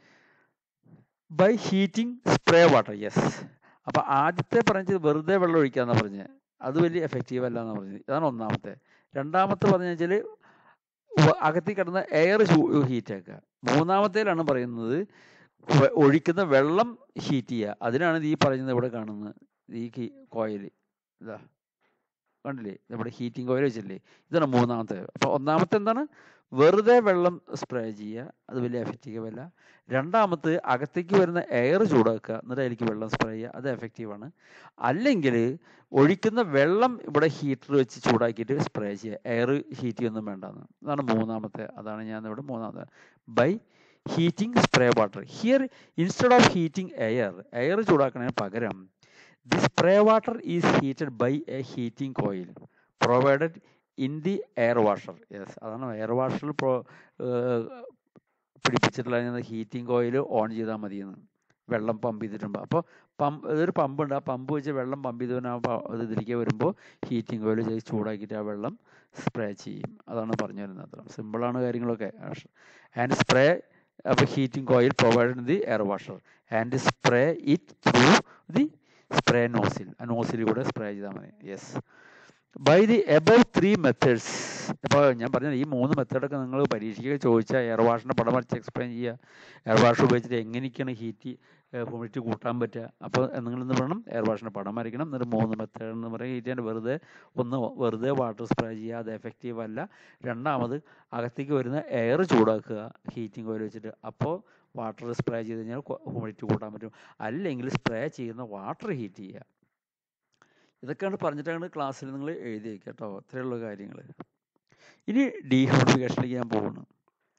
by heating spray water. Yes. അപ്പം ആദ്യത്തെ പറഞ്ഞത് വെറുതെ വെള്ളം ഒഴിക്കാന്നാണ് പറഞ്ഞത്, അത് വലിയ എഫക്റ്റീവ് അല്ല എന്നാണ് പറഞ്ഞത്. ഇതാണ് ഒന്നാമത്തെ. രണ്ടാമത്തെ പറഞ്ഞു വെച്ചാൽ അകത്തേക്ക് കിടന്ന എയർ ഹീറ്റ് ആക്കുക. മൂന്നാമത്തേലാണ് പറയുന്നത് ഒഴിക്കുന്ന വെള്ളം ഹീറ്റ് ചെയ്യുക. അതിനാണ് ഈ പറയുന്നത് ഇവിടെ കാണുന്നത് ഈ കോയിൽ. ഇതാ കണ്ടില്ലേ, നമ്മുടെ ഹീറ്റിംഗ് കോയിൽ വെച്ചില്ലേ, ഇതാണ് മൂന്നാമത്തെ. അപ്പോൾ ഒന്നാമത്തെ എന്താണ്? വെറുതെ വെള്ളം സ്പ്രേ ചെയ്യുക, അത് വലിയ എഫക്റ്റീവ് അല്ല. രണ്ടാമത്തെ അകത്തേക്ക് വരുന്ന എയർ ചൂടാക്കുക, എന്നിട്ട് അതിലേക്ക് വെള്ളം സ്പ്രേ ചെയ്യുക, അത് എഫക്റ്റീവാണ്. അല്ലെങ്കിൽ ഒഴിക്കുന്ന വെള്ളം ഇവിടെ ഹീറ്റർ വെച്ച് ചൂടാക്കിയിട്ട് സ്പ്രേ ചെയ്യുക, എയർ ഹീറ്റ് ചെയ്യൊന്നും വേണ്ടെന്ന്. അതാണ് മൂന്നാമത്തെ. അതാണ് ഞാൻ ഇവിടെ മൂന്നാമത്തെ. By heating spray water. Here instead of heating air, air ചൂടാക്കുന്നതിന് പകരം the spray water is heated by a heating coil provided in the air washer. Yes, അതാണ് എയർ വാഷറിൽ പ്രോ പിടിപ്പിച്ചിട്ടുള്ള ഹീറ്റിംഗ് കോയിൽ ഓൺ ചെയ്താൽ മതിയെന്ന്. വെള്ളം പമ്പ് ചെയ്തിട്ടുണ്ട്. അപ്പോൾ പമ്പ് ഇതൊരു പമ്പുണ്ട്, ആ പമ്പ് വെച്ച് വെള്ളം പമ്പ് ചെയ്തവന് അത് ഇതിലേക്ക് വരുമ്പോൾ ഹീറ്റിംഗ് കോയിൽ ചെയ്ത് ചൂടാക്കിയിട്ട് ആ വെള്ളം സ്പ്രേ ചെയ്യും. അതാണ് പറഞ്ഞു വരുന്നത്. അത്ര സിമ്പിളാണ് കാര്യങ്ങളൊക്കെ. ആൻഡ് സ്പ്രേ അപ്പോൾ heating coil provided the air washer and spray it through the spray nozzle. ആ നോസിൽ കൂടെ സ്പ്രേ ചെയ്താൽ മതി. Yes. By the above three methods. ഇപ്പോൾ ഞാൻ പറഞ്ഞത് ഈ മൂന്ന് മെത്തേഡൊക്കെ നിങ്ങൾ പരീക്ഷയ്ക്ക് ചോദിച്ചാൽ എയർ വാഷിൻ്റെ പടം വരച്ച് എക്സ്പ്ലെയിൻ ചെയ്യുക. എയർ വാഷ് ഉപയോഗിച്ചിട്ട് എങ്ങനെയൊക്കെയാണ് ഹീറ്റ് ഹ്യൂമിഡിറ്റി കൂട്ടാൻ പറ്റുക. അപ്പോൾ നിങ്ങളെന്ന് പറയണം എയർ വാഷിൻ്റെ പടം വരയ്ക്കണം. എന്നിട്ട് മൂന്ന് മെത്തേഡ് എന്ന് പറയും ഹീറ്റ് ചെയ്യാൻ. വെറുതെ ഒന്ന് വെറുതെ വാട്ടർ സ്പ്രേ ചെയ്യുക, അത് എഫക്റ്റീവ് അല്ല. രണ്ടാമത് അകത്തേക്ക് വരുന്ന എയർ ചൂടാക്കുക ഹീറ്റിംഗ് ഓയിൽ വെച്ചിട്ട്, അപ്പോൾ വാട്ടർ സ്പ്രേ ചെയ്ത് കഴിഞ്ഞാൽ ഹ്യൂമിഡിറ്റി കൂട്ടാൻ പറ്റും. അല്ലെങ്കിൽ സ്പ്രേ ചെയ്യുന്ന വാട്ടർ ഹീറ്റ് ചെയ്യുക. ഇതൊക്കെയാണ് പറഞ്ഞിട്ടാണ് ക്ലാസ്സിൽ നിങ്ങൾ എഴുതി വയ്ക്കുക കേട്ടോ. അത്രയുള്ള കാര്യങ്ങൾ. ഇനി ഡീഹ്യൂമിഡിഫിക്കേഷനിലേക്ക് ഞാൻ പോകുന്നു.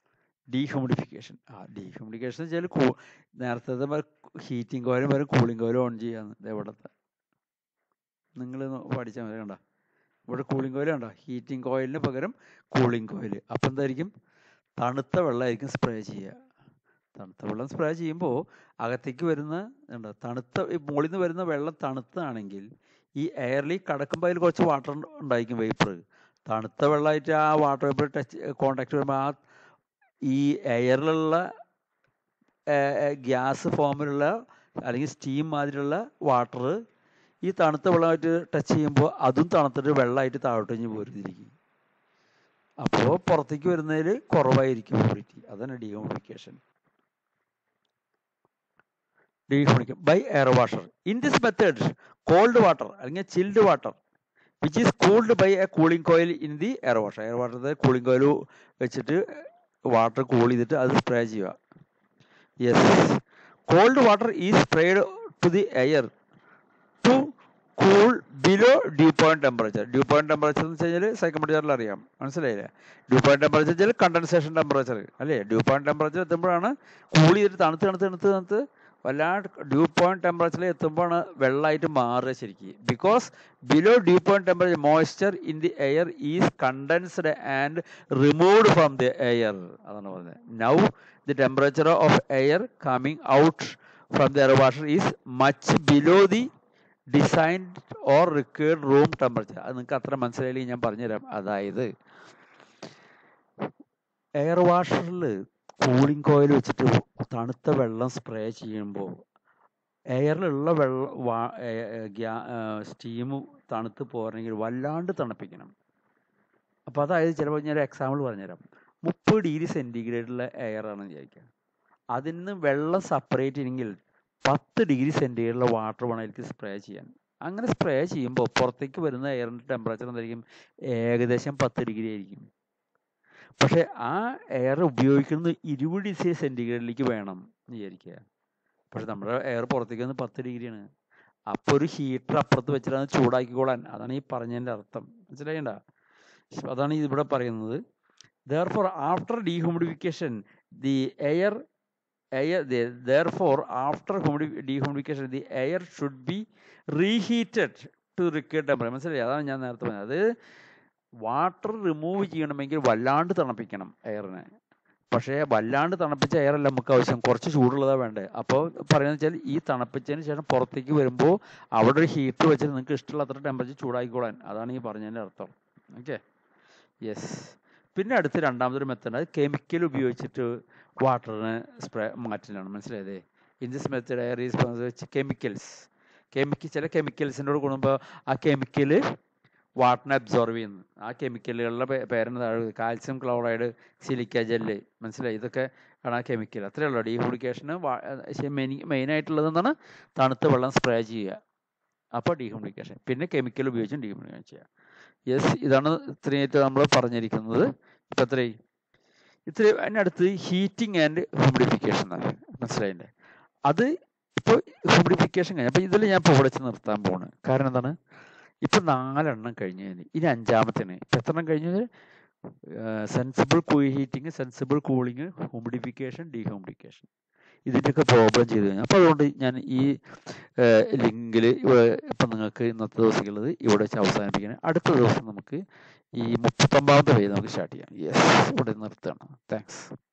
ഡീഹ്യൂമിഡിഫിക്കേഷൻ. ആ ഡീഹ്യൂമിഡിഫിക്കേഷൻ വെച്ചാൽ കൂ നേരത്തെ ഹീറ്റിംഗ് കോയിലും വരും കൂളിംഗ് കോയിലും ഓൺ ചെയ്യാന്ന്. ഇതെവിടത്തെ നിങ്ങൾ പഠിച്ചാൽ മതി. കണ്ട ഇവിടെ കൂളിംഗ് കോയിൽ കണ്ട, ഹീറ്റിംഗ് കോയിലിന് പകരം കൂളിംഗ് കോയിൽ. അപ്പം എന്തായിരിക്കും, തണുത്ത വെള്ളമായിരിക്കും സ്പ്രേ ചെയ്യുക. തണുത്ത വെള്ളം സ്പ്രേ ചെയ്യുമ്പോൾ അകത്തേക്ക് വരുന്ന എന്താ തണുത്ത മുകളിൽ നിന്ന് വരുന്ന വെള്ളം തണുത്താണെങ്കിൽ ഈ എയറിൽ കടക്കുമ്പോൾ അതിൽ കുറച്ച് വാട്ടർ ഉണ്ടായിരിക്കും, വേപ്പർ. തണുത്ത വെള്ളമായിട്ട് ആ വാട്ടർ വേപ്പർ ടച്ച് കോണ്ടാക്ട് വരുമ്പോൾ ആ ഈ എയറിലുള്ള ഗ്യാസ് ഫോമിലുള്ള അല്ലെങ്കിൽ സ്റ്റീം മാതിരിയുള്ള വാട്ടർ ഈ തണുത്ത വെള്ളമായിട്ട് ടച്ച് ചെയ്യുമ്പോൾ അതും തണുത്തിട്ട് വെള്ളമായിട്ട് താഴോട്ട് കഴിഞ്ഞ് പോരുന്നിരിക്കും. അപ്പോൾ പുറത്തേക്ക് വരുന്നതിൽ കുറവായിരിക്കും ഹ്യൂമിഡിറ്റി. അതാണ് dehumidification. Dehumidification by air washer. In this method cold water അല്ലെങ്കിൽ chilled water which is cooled by a cooling coil in the air washer. Air water cooling coil വെച്ചിട്ട് വാട്ടർ കൂൾ ചെയ്തിട്ട് അത് സ്പ്രേ ചെയ്യുക. Yes, cold water is sprayed to the air to cool below dew point temperature. Dew point temperature എന്ന് വെച്ച് കഴിഞ്ഞാൽ സൈക്കോമെട്രിയിൽ അറിയാം, മനസ്സിലായില്ലേ? ഡ്യൂ പോയിന്റ് ടെമ്പറേച്ചർ വെച്ചാൽ കണ്ടൻസേഷൻ ടെമ്പറേച്ചർ അല്ലേ? ഡ്യൂ പോയിന്റ് ടെമ്പറേച്ചർ എത്തുമ്പോഴാണ് കൂൾ ചെയ്തിട്ട് തണുത്ത് തണുത്ത് തണുത്ത് തണുത്ത് വല്ലാണ്ട് ഡ്യൂ പോയിന്റ് ടെമ്പറേച്ചറിൽ എത്തുമ്പോഴാണ് വെള്ളമായിട്ട് മാറുക ശരിക്കും. Because below dew point temperature moisture in the air is condensed and removed from the air. അതാണ് പറഞ്ഞത്. Now the temperature of air coming out from the air washer is much below the designed or required room temperature. അത് നിങ്ങൾക്ക് അത്ര മനസ്സിലായില്ലെങ്കിൽ ഞാൻ പറഞ്ഞുതരാം. അതായത് എയർ വാഷറിൽ കൂളിംഗ് കോയിൽ വെച്ചിട്ട് തണുത്ത വെള്ളം സ്പ്രേ ചെയ്യുമ്പോൾ എയറിലുള്ള വെള്ളം സ്റ്റീം തണുത്ത് പോരണമെങ്കിൽ വല്ലാണ്ട് തണുപ്പിക്കണം. അപ്പോൾ അതായത് ചിലപ്പോൾ ഞാൻ ഒരു എക്സാമ്പിൾ പറഞ്ഞുതരാം. മുപ്പത് ഡിഗ്രി സെൻറ്റിഗ്രേഡിലുള്ള എയറാണെന്ന് വിചാരിക്കുക. അതിൽ നിന്ന് വെള്ളം സെപ്പറേറ്റ് ചെയ്യണമെങ്കിൽ പത്ത് ഡിഗ്രി സെൻറ്റിഗ്രേഡിലുള്ള വാട്ടർ വേണം എനിക്ക് സ്പ്രേ ചെയ്യാൻ. അങ്ങനെ സ്പ്രേ ചെയ്യുമ്പോൾ പുറത്തേക്ക് വരുന്ന എയറിൻ്റെ ടെമ്പറേച്ചർ എന്തായിരിക്കും? ഏകദേശം പത്ത് ഡിഗ്രി ആയിരിക്കും. പക്ഷേ ആ എയർ ഉപയോഗിക്കുന്നത് ഇരുപത് ഡിഗ്രി സെൻറ്റിഗ്രേഡിലേക്ക് വേണം എന്ന് വിചാരിക്കുക. പക്ഷെ നമ്മുടെ എയർ പുറത്തേക്ക് വന്ന് പത്ത് ഡിഗ്രിയാണ്. അപ്പോൾ ഒരു ഹീറ്റർ അപ്പുറത്ത് വെച്ചിട്ടാണ് ചൂടാക്കിക്കോളാൻ. അതാണ് ഈ പറഞ്ഞതിൻ്റെ അർത്ഥം, മനസ്സിലായിണ്ട? അതാണ് ഇവിടെ പറയുന്നത്. Therefore, after dehumidification, the air, air the, therefore, after dehumidification, the air should be reheated to required temperature. മനസ്സിലായി? അതാണ് ഞാൻ നേരത്തെ പറഞ്ഞത്. അത് വാട്ടർ റിമൂവ് ചെയ്യണമെങ്കിൽ വല്ലാണ്ട് തണുപ്പിക്കണം എയറിനെ. പക്ഷേ വല്ലാണ്ട് തണുപ്പിച്ച എയറല്ല നമുക്ക് ആവശ്യം, കുറച്ച് ചൂടുള്ളതാണ് വേണ്ടത്. അപ്പോൾ പറയുന്നത് വെച്ചാൽ ഈ തണുപ്പിച്ചതിന് ശേഷം പുറത്തേക്ക് വരുമ്പോൾ അവിടെ ഒരു ഹീറ്റർ വെച്ചിട്ട് നിങ്ങൾക്ക് ഇഷ്ടമുള്ള അത്ര ടെമ്പറേച്ചർ ചൂടാക്കിക്കോളാൻ. അതാണ് ഈ പറഞ്ഞതിൻ്റെ അർത്ഥം. Okay, yes. പിന്നെ അടുത്ത് രണ്ടാമതൊരു മെത്തേഡ്, അത് കെമിക്കൽ ഉപയോഗിച്ചിട്ട് വാട്ടറിന് സ്പ്രേ മാറ്റലാണ്. മനസ്സിലായതേ? In this method air is chemicals. Chemical ചില കെമിക്കൽസിൻ്റെ കൂടെ കൂടുമ്പോൾ ആ കെമിക്കൽ വാട്ടറിനെ അബ്സോർവ് ചെയ്യുന്നു. ആ കെമിക്കലുകളുടെ പേരെന്ന് താഴെ കാൽസ്യം ക്ലോറൈഡ്, സിലിക്ക ജെല്ല്, മനസ്സിലായി? ഇതൊക്കെ ആണ് ആ കെമിക്കൽ. അത്രയേ ഉള്ളൂ. ഡീഹ്യൂമിഡിഫിക്കേഷന് മെയിൻ മെയിനായിട്ടുള്ളത് എന്താണ്? തണുത്ത വെള്ളം സ്പ്രേ ചെയ്യുക. അപ്പോൾ ഡീഹ്യൂമിഡിഫിക്കേഷൻ. പിന്നെ കെമിക്കൽ ഉപയോഗിച്ചും ഡീഹ്യൂമിഡിഫിക്കേഷൻ ചെയ്യുക. യെസ്, ഇതാണ് ഇത്രയായിട്ട് നമ്മൾ പറഞ്ഞിരിക്കുന്നത്. ഇപ്പം ഇത്രയും ഇത്രയും അതിനടുത്ത് ഹീറ്റിംഗ് ആൻഡ് ഹ്യൂമിഡിഫിക്കേഷൻ എന്നാണ്, മനസ്സിലായില്ലേ? അത് ഇപ്പോൾ ഹ്യൂമിഡിഫിക്കേഷൻ കഴിഞ്ഞു. അപ്പോൾ ഇതിൽ ഞാൻ ഇപ്പോൾ ഇവിടെ വെച്ച് നിർത്താൻ പോകുന്നത്. കാരണം എന്താണ്? ഇപ്പം നാലെണ്ണം കഴിഞ്ഞു. ഇനി അഞ്ചാമത്തേന് ഇപ്പം എത്ര എണ്ണം കഴിഞ്ഞു? സെൻസിബിൾ കൂ heating, sensible cooling, humidification, dehumidification. ഇതിൻ്റെയൊക്കെ പ്രോബ്ലം ചെയ്ത് കഴിഞ്ഞു. അപ്പോൾ അതുകൊണ്ട് ഞാൻ ഈ ലിങ്കിൽ ഇപ്പം നിങ്ങൾക്ക് ഇന്നത്തെ ദിവസമുള്ളത് ഇവിടെ വെച്ച് അവസാനിപ്പിക്കണം. അടുത്ത ദിവസം നമുക്ക് ഈ മുപ്പത്തൊമ്പതാമത്തെ പേജ് നമുക്ക് സ്റ്റാർട്ട് ചെയ്യാം. യെസ്, ഇവിടെ നിർത്തുകയാണ്. താങ്ക്സ്.